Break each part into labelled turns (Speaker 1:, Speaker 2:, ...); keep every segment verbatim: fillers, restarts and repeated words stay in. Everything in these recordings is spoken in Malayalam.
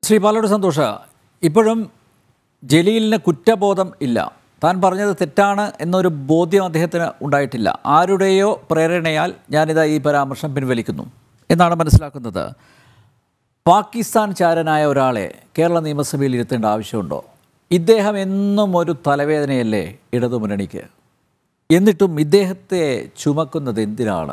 Speaker 1: ശ്രീ പാലോട് സന്തോഷ, ഇപ്പോഴും ജലീലിന് കുറ്റബോധം ഇല്ല. താൻ പറഞ്ഞത് തെറ്റാണ് എന്നൊരു ബോധ്യം അദ്ദേഹത്തിന് ഉണ്ടായിട്ടില്ല. ആരുടെയോ പ്രേരണയാൽ ഞാനിതാ ഈ പരാമർശം പിൻവലിക്കുന്നു എന്നാണ് മനസ്സിലാക്കുന്നത്. പാകിസ്ഥാൻ ചാരനായ ഒരാളെ കേരള നിയമസഭയിൽ ഇരുത്തേണ്ട ആവശ്യമുണ്ടോ? ഇദ്ദേഹം എന്നും ഒരു തലവേദനയല്ലേ ഇടതുമുന്നണിക്ക്? എന്നിട്ടും ഇദ്ദേഹത്തെ ചുമക്കുന്നത് എന്തിനാണ്?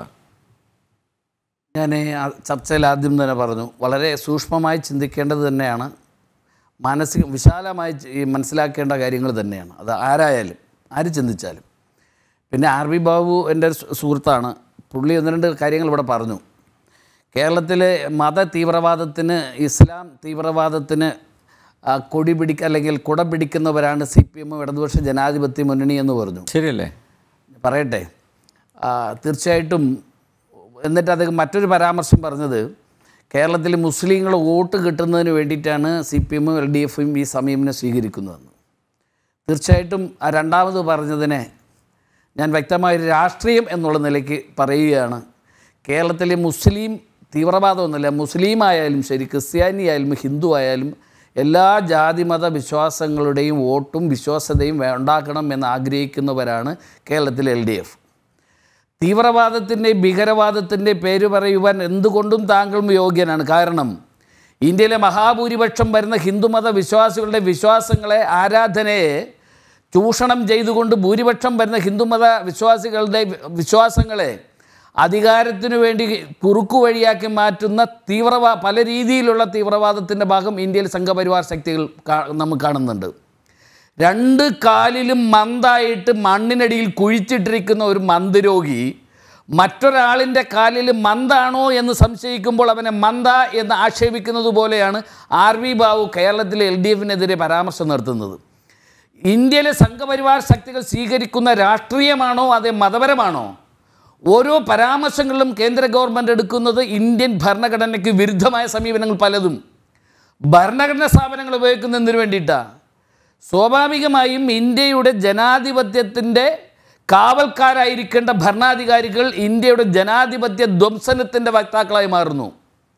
Speaker 2: ഞാൻ ചർച്ചയിൽ ആദ്യം തന്നെ പറഞ്ഞു, വളരെ സൂക്ഷ്മമായി ചിന്തിക്കേണ്ടത് തന്നെയാണ്, മാനസിക വിശാലമായി മനസ്സിലാക്കേണ്ട കാര്യങ്ങൾ തന്നെയാണ്. അത് ആരായാലും ആര് ചിന്തിച്ചാലും. പിന്നെ ആർ വി ബാബു എൻ്റെ സുഹൃത്താണ്. പുള്ളി ഒന്ന് രണ്ട് കാര്യങ്ങൾ ഇവിടെ പറഞ്ഞു. കേരളത്തിലെ മത തീവ്രവാദത്തിന്, ഇസ്ലാം തീവ്രവാദത്തിന് കൊടി പിടിക്ക അല്ലെങ്കിൽ കുട പിടിക്കുന്നവരാണ് സി പി എമ്മും ഇടതുപക്ഷ ജനാധിപത്യ മുന്നണി എന്ന് പറഞ്ഞു.
Speaker 1: ശരിയല്ലേ?
Speaker 2: പറയട്ടെ, തീർച്ചയായിട്ടും. എന്നിട്ട് അത് മറ്റൊരു പരാമർശം പറഞ്ഞത്, കേരളത്തിൽ മുസ്ലിങ്ങൾ വോട്ട് കിട്ടുന്നതിന് വേണ്ടിയിട്ടാണ് സി പി എമ്മും എൽ ഡി എഫും ഈ സമീപനം സ്വീകരിക്കുന്നതെന്ന്. തീർച്ചയായിട്ടും ആ രണ്ടാമത് പറഞ്ഞതിനെ ഞാൻ വ്യക്തമായൊരു രാഷ്ട്രീയം എന്നുള്ള നിലയ്ക്ക് പറയുകയാണ്. കേരളത്തിലെ മുസ്ലിം തീവ്രവാദമൊന്നുമില്ല. മുസ്ലിം ആയാലും ശരി, ക്രിസ്ത്യാനി ആയാലും ഹിന്ദു ആയാലും എല്ലാ ജാതിമത വിശ്വാസങ്ങളുടെയും വോട്ടും വിശ്വാസ്യതയും ഉണ്ടാക്കണം എന്ന് ആഗ്രഹിക്കുന്നവരാണ് കേരളത്തിലെ എൽ ഡി എഫ്. തീവ്രവാദത്തിൻ്റെ ഭീകരവാദത്തിൻ്റെ പേര് പറയുവാൻ എന്തുകൊണ്ടും താങ്കളും യോഗ്യനാണ്. കാരണം ഇന്ത്യയിലെ മഹാഭൂരിപക്ഷം വരുന്ന ഹിന്ദുമത വിശ്വാസികളുടെ വിശ്വാസങ്ങളെ, ആരാധനയെ ചൂഷണം ചെയ്തുകൊണ്ട് ഭൂരിപക്ഷം വരുന്ന ഹിന്ദുമത വിശ്വാസികളുടെ വിശ്വാസങ്ങളെ അധികാരത്തിനു വേണ്ടി കുറുക്കു വഴിയാക്കി മാറ്റുന്ന തീവ്രവാ പല രീതിയിലുള്ള തീവ്രവാദത്തിൻ്റെ ഭാഗം ഇന്ത്യയിൽ സംഘപരിവാർ ശക്തികൾ നമ്മൾ കാണുന്നുണ്ട്. രണ്ട് കാലിലും മന്തായിട്ട് മണ്ണിനടിയിൽ കുഴിച്ചിട്ടിരിക്കുന്ന ഒരു മന്ദരോഗി മറ്റൊരാളിൻ്റെ കാലിൽ മന്താണോ എന്ന് സംശയിക്കുമ്പോൾ അവനെ മന്ദ എന്ന് ആക്ഷേപിക്കുന്നത് പോലെയാണ് ആർ വി ബാബു കേരളത്തിലെ എൽ ഡി എഫിനെതിരെ പരാമർശം നടത്തുന്നത്. ഇന്ത്യയിലെ സംഘപരിവാർ ശക്തികൾ സ്വീകരിക്കുന്ന രാഷ്ട്രീയമാണോ അതേ മതപരമാണോ? ഓരോ പരാമർശങ്ങളിലും കേന്ദ്ര ഗവൺമെൻറ് എടുക്കുന്നത് ഇന്ത്യൻ ഭരണഘടനയ്ക്ക് വിരുദ്ധമായ സമീപനങ്ങൾ പലതും ഭരണഘടനാ സ്ഥാപനങ്ങൾ ഉപയോഗിക്കുന്നതിന് വേണ്ടിയിട്ടാണ്. സ്വാഭാവികമായും ഇന്ത്യയുടെ ജനാധിപത്യത്തിൻ്റെ കാവൽക്കാരായിരിക്കേണ്ട ഭരണാധികാരികൾ ഇന്ത്യയുടെ ജനാധിപത്യ ധ്വംസനത്തിൻ്റെ വക്താക്കളായി മാറുന്നു.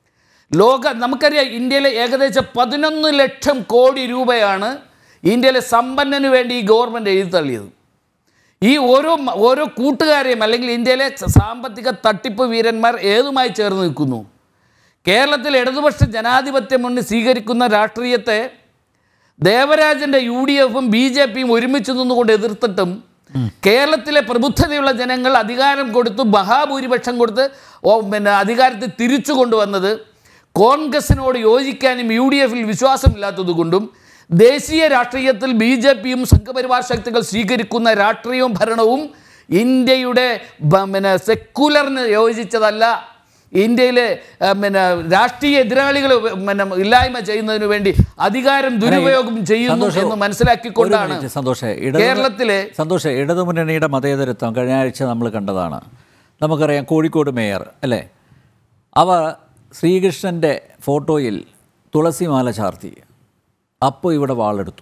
Speaker 2: ലോക നമുക്കറിയാം, ഇന്ത്യയിലെ ഏകദേശം പതിനൊന്ന് ലക്ഷം കോടി രൂപയാണ് ഇന്ത്യയിലെ സമ്പന്നന് വേണ്ടി ഈ ഗവൺമെൻറ് എഴുതിത്തള്ളിയത്. ഈ ഓരോ ഓരോ കൂട്ടുകാരെയും അല്ലെങ്കിൽ ഇന്ത്യയിലെ സാമ്പത്തിക തട്ടിപ്പ് വീരന്മാർ ഏതുമായി ചേർന്ന് നിൽക്കുന്നു. കേരളത്തിൽ ഇടതുപക്ഷ ജനാധിപത്യ മുന്നണി സ്വീകരിക്കുന്ന രാഷ്ട്രീയത്തെ ദേവരാജൻ്റെ യു ഡി എഫും ബി ജെ പിയും ഒരുമിച്ച് നിന്നുകൊണ്ട് എതിർത്തിട്ടും കേരളത്തിലെ പ്രബുദ്ധതയുള്ള ജനങ്ങൾ അധികാരം കൊടുത്തു, മഹാഭൂരിപക്ഷം കൊടുത്ത് പിന്നെ അധികാരത്തെ തിരിച്ചു കൊണ്ടുവന്നത് കോൺഗ്രസിനോട് യോജിക്കാനും യു ഡി എഫിൽ വിശ്വാസമില്ലാത്തതുകൊണ്ടും ദേശീയ രാഷ്ട്രീയത്തിൽ ബി ജെ പിയും സംഘപരിവാർ ശക്തികൾ സ്വീകരിക്കുന്ന രാഷ്ട്രീയവും ഭരണവും ഇന്ത്യയുടെ പിന്നെ സെക്കുലറിന് യോജിച്ചതല്ല. ഇന്ത്യയിലെ പിന്നെ രാഷ്ട്രീയ എതിരാളികളെ പിന്നെ ഇല്ലായ്മ ചെയ്യുന്നതിന് വേണ്ടി അധികാരം ദുരുപയോഗം ചെയ്യുന്നു എന്ന് മനസ്സിലാക്കിക്കൊണ്ടാണ് കേരളത്തിലെ
Speaker 1: സന്തോഷ ഇടതുമുന്നണിയുടെ മതേതരത്വം കഴിഞ്ഞ ആഴ്ച നമ്മൾ കണ്ടതാണ്. നമുക്കറിയാം, കോഴിക്കോട് മേയർ അല്ലേ, അവർ ശ്രീകൃഷ്ണൻ്റെ ഫോട്ടോയിൽ തുളസിമാല ചാർത്തി, അപ്പോൾ ഇവിടെ വാളെടുത്തു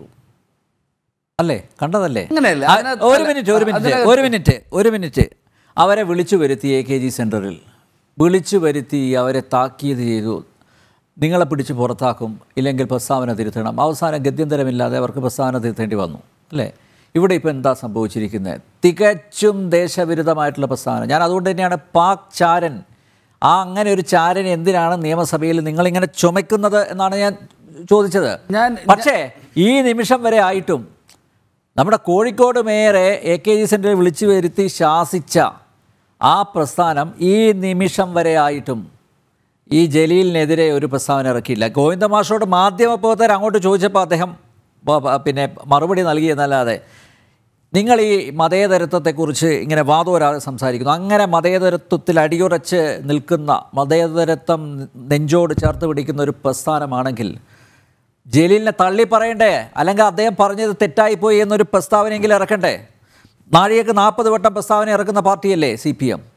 Speaker 1: അല്ലേ? കണ്ടതല്ലേ? ഒരു മിനിറ്റ് ഒരു മിനിറ്റ് ഒരു മിനിറ്റ് ഒരു മിനിറ്റ് അവരെ വിളിച്ചു വരുത്തി, എ കെ ജി സെൻറ്ററിൽ വിളിച്ചു വരുത്തി അവരെ താക്കീത് ചെയ്തു. നിങ്ങളെ പിടിച്ച് പുറത്താക്കും, ഇല്ലെങ്കിൽ പ്രസ്താവന തിരുത്തണം. അവസാനം ഗത്യന്തരമില്ലാതെ അവർക്ക് പ്രസ്താവന തിരുത്തേണ്ടി വന്നു അല്ലേ? ഇവിടെ ഇപ്പോൾ എന്താ സംഭവിച്ചിരിക്കുന്നത്? തികച്ചും ദേശവിരുദ്ധമായിട്ടുള്ള പ്രസ്താവന. ഞാൻ അതുകൊണ്ട് തന്നെയാണ് പാക് ചാരൻ, ആ അങ്ങനെ ഒരു ചാരൻ എന്തിനാണ് നിയമസഭയിൽ നിങ്ങളിങ്ങനെ ചുമക്കുന്നത് എന്നാണ് ഞാൻ ചോദിച്ചത്. ഞാൻ പക്ഷേ ഈ നിമിഷം വരെ ആയിട്ടും നമ്മുടെ കോഴിക്കോട് മേയറെ എ കെ ജി സെൻറ്ററിൽ വിളിച്ചു വരുത്തി ശാസിച്ച ആ പ്രസ്ഥാനം ഈ നിമിഷം വരെ ആയിട്ടും ഈ ജലീലിനെതിരെ ഒരു പ്രസ്താവന ഇറക്കിയില്ല. ഗോവിന്ദ മാഷോട് മാധ്യമപ്രവർത്തകർ അങ്ങോട്ട് ചോദിച്ചപ്പോൾ അദ്ദേഹം പിന്നെ മറുപടി നൽകിയെന്നല്ലാതെ നിങ്ങൾ ഈ മതേതരത്വത്തെക്കുറിച്ച് ഇങ്ങനെ വാദോരാതെ സംസാരിക്കുന്നു. അങ്ങനെ മതേതരത്വത്തിൽ അടിയുറച്ച് നിൽക്കുന്ന, മതേതരത്വം നെഞ്ചോട് ചേർത്ത് പിടിക്കുന്ന ഒരു പ്രസ്ഥാനമാണെങ്കിൽ ജലീലിനെ തള്ളി പറയണ്ടേ? അല്ലെങ്കിൽ അദ്ദേഹം പറഞ്ഞത് തെറ്റായിപ്പോയി എന്നൊരു പ്രസ്താവനയെങ്കിലും ഇറക്കണ്ടേ? നാഴികക്ക് നാൽപ്പത് വട്ടം പ്രസ്താവന ഇറക്കുന്ന പാർട്ടിയല്ലേ സി പി എം?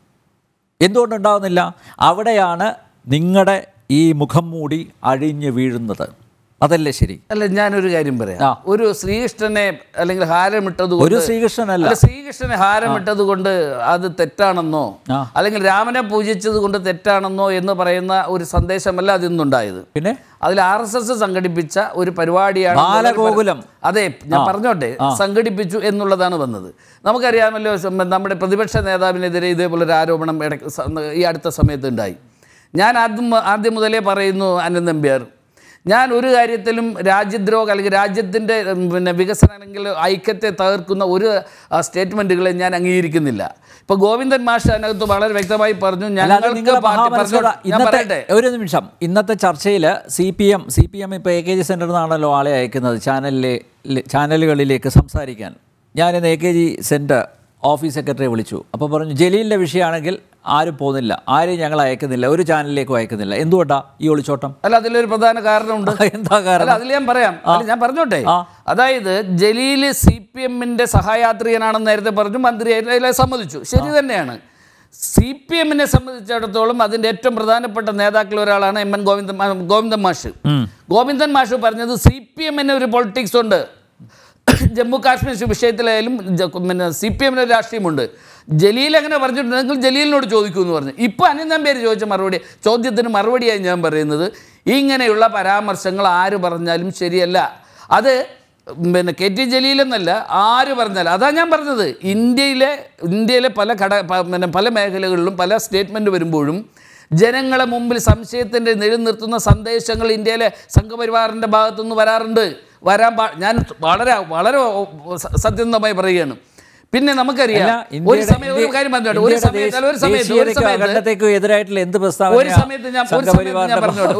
Speaker 1: എന്തുകൊണ്ടുണ്ടാകുന്നില്ല? അവിടെയാണ് നിങ്ങളുടെ ഈ മുഖം മൂടി അഴിഞ്ഞു വീഴുന്നത്. അതല്ലേ ശരി?
Speaker 2: അല്ല, ഞാനൊരു കാര്യം പറയാം. ഒരു ശ്രീകൃഷ്ണനെ അല്ലെങ്കിൽ ഹാരമിട്ടത്
Speaker 1: ഒരു ശ്രീകൃഷ്ണനല്ല
Speaker 2: ശ്രീകൃഷ്ണനെ ഹാരമിട്ടത് കൊണ്ട് അത് തെറ്റാണെന്നോ അല്ലെങ്കിൽ രാമനെ പൂജിച്ചത് കൊണ്ട് തെറ്റാണെന്നോ എന്ന് പറയുന്ന ഒരു സന്ദേശമല്ല അതിന്നുണ്ടായത്. പിന്നെ അതിൽ ആർ എസ് എസ് സംഘടിപ്പിച്ച ഒരു പരിപാടിയാണ്
Speaker 1: ബാലഗോകുലം.
Speaker 2: അതെ, ഞാൻ പറഞ്ഞോട്ടെ, സംഘടിപ്പിച്ചു എന്നുള്ളതാണ് വന്നത്. നമുക്കറിയാമല്ലോ, നമ്മുടെ പ്രതിപക്ഷ നേതാവിനെതിരെ ഇതേപോലൊരു ആരോപണം ഈ അടുത്ത സമയത്ത് ഉണ്ടായി. ഞാൻ ആദ്യം ആദ്യം മുതലേ പറയുന്നു, അനിൽ നമ്പ്യാർ, ഞാൻ ഒരു കാര്യത്തിലും രാജ്യദ്രോഹം അല്ലെങ്കിൽ രാജ്യത്തിൻ്റെ പിന്നെ വികസനം അല്ലെങ്കിൽ ഐക്യത്തെ തകർക്കുന്ന ഒരു സ്റ്റേറ്റ്മെൻറ്റുകളെ ഞാൻ അംഗീകരിക്കുന്നില്ല. ഇപ്പോൾ ഗോവിന്ദൻ മാഷ് അതിനകത്ത് വളരെ വ്യക്തമായി പറഞ്ഞു, ഞങ്ങൾക്ക്
Speaker 1: പറയട്ടെ ഒരു നിമിഷം. ഇന്നത്തെ ചർച്ചയിൽ C P M C P M ഇപ്പോൾ എ കെ ജി സെൻറ്ററിൽ നിന്നാണല്ലോ ആളെ അയക്കുന്നത് ചാനലിലെ ചാനലുകളിലേക്ക് സംസാരിക്കാൻ. ഞാനിന്ന് A K G centre office സെക്രട്ടറിയെ വിളിച്ചു. അപ്പോൾ പറഞ്ഞു, ജലീലിൻ്റെ വിഷയമാണെങ്കിൽ ആരും പോകുന്നില്ല, ആരെയും ഞങ്ങൾ അയക്കുന്നില്ല, ഒരു ചാനലിലേക്കും അയക്കുന്നില്ല. എന്തുകൊണ്ടാ ഈ ഒളിച്ചോട്ടം?
Speaker 2: അല്ല, അതിലൊരു പ്രധാന കാരണമുണ്ട്.
Speaker 1: എന്താ കാരണം?
Speaker 2: അതിൽ ഞാൻ പറയാം, ഞാൻ പറഞ്ഞോട്ടെ. അതായത് ജലീൽ സി പി എമ്മിൻ്റെ സഹയാത്രികനാണെന്ന് നേരത്തെ പറഞ്ഞു, മന്ത്രി അതിലെ സമ്മതിച്ചു, ശരി തന്നെയാണ്. സി പി എമ്മിനെ സംബന്ധിച്ചിടത്തോളം അതിൻ്റെ ഏറ്റവും പ്രധാനപ്പെട്ട നേതാക്കളിൽ ഒരാളാണ് എം എൻ ഗോവിന്ദൻ ഗോവിന്ദൻ മാഷ്. ഗോവിന്ദൻ മാഷ് പറഞ്ഞത് സി പി എമ്മിന് ഒരു പൊളിറ്റിക്സ് ഉണ്ട്, ജമ്മു കാശ്മീർ വിഷയത്തിലായാലും പിന്നെ സി പി എമ്മിന് ഒരു രാഷ്ട്രീയമുണ്ട്. ജലീൽ അങ്ങനെ പറഞ്ഞിട്ടുണ്ടെങ്കിൽ ജലീലിനോട് ചോദിക്കൂ എന്ന് പറഞ്ഞു. ഇപ്പോൾ അനിൽ നമ്പ്യാർ ചോദിച്ച മറുപടി ചോദ്യത്തിന് മറുപടിയായി ഞാൻ പറയുന്നത്, ഇങ്ങനെയുള്ള പരാമർശങ്ങൾ ആര് പറഞ്ഞാലും ശരിയല്ല. അത് പിന്നെ കെ ടി ജലീലെന്നല്ല, ആര് പറഞ്ഞാലും. അതാണ് ഞാൻ പറഞ്ഞത്, ഇന്ത്യയിലെ ഇന്ത്യയിലെ പല ഘട പിന്നെ പല മേഖലകളിലും പല സ്റ്റേറ്റ്മെൻറ്റ് വരുമ്പോഴും ജനങ്ങളെ മുമ്പിൽ സംശയത്തിൻ്റെ നിലനിർത്തുന്ന സന്ദേശങ്ങൾ ഇന്ത്യയിലെ സംഘപരിവാറിൻ്റെ ഭാഗത്തുനിന്ന് വരാറുണ്ട്. വരാൻ പാ ഞാൻ വളരെ വളരെ സത്യസന്ധമായി പറയുകയാണ്. പിന്നെ നമുക്കറിയാം, ഒരു സമയം ഒരു കാര്യം പറഞ്ഞോട്ടെ, ഒരു സമയത്ത് ഒരു സമയത്ത് ഒരു സമയത്ത്
Speaker 1: എതിരായിട്ടുള്ള എന്ത് പ്രസ്താവന
Speaker 2: ഒരു സമയത്ത് ഞാൻ ഒരു സമയത്ത് ഞാൻ പറഞ്ഞോട്ടെ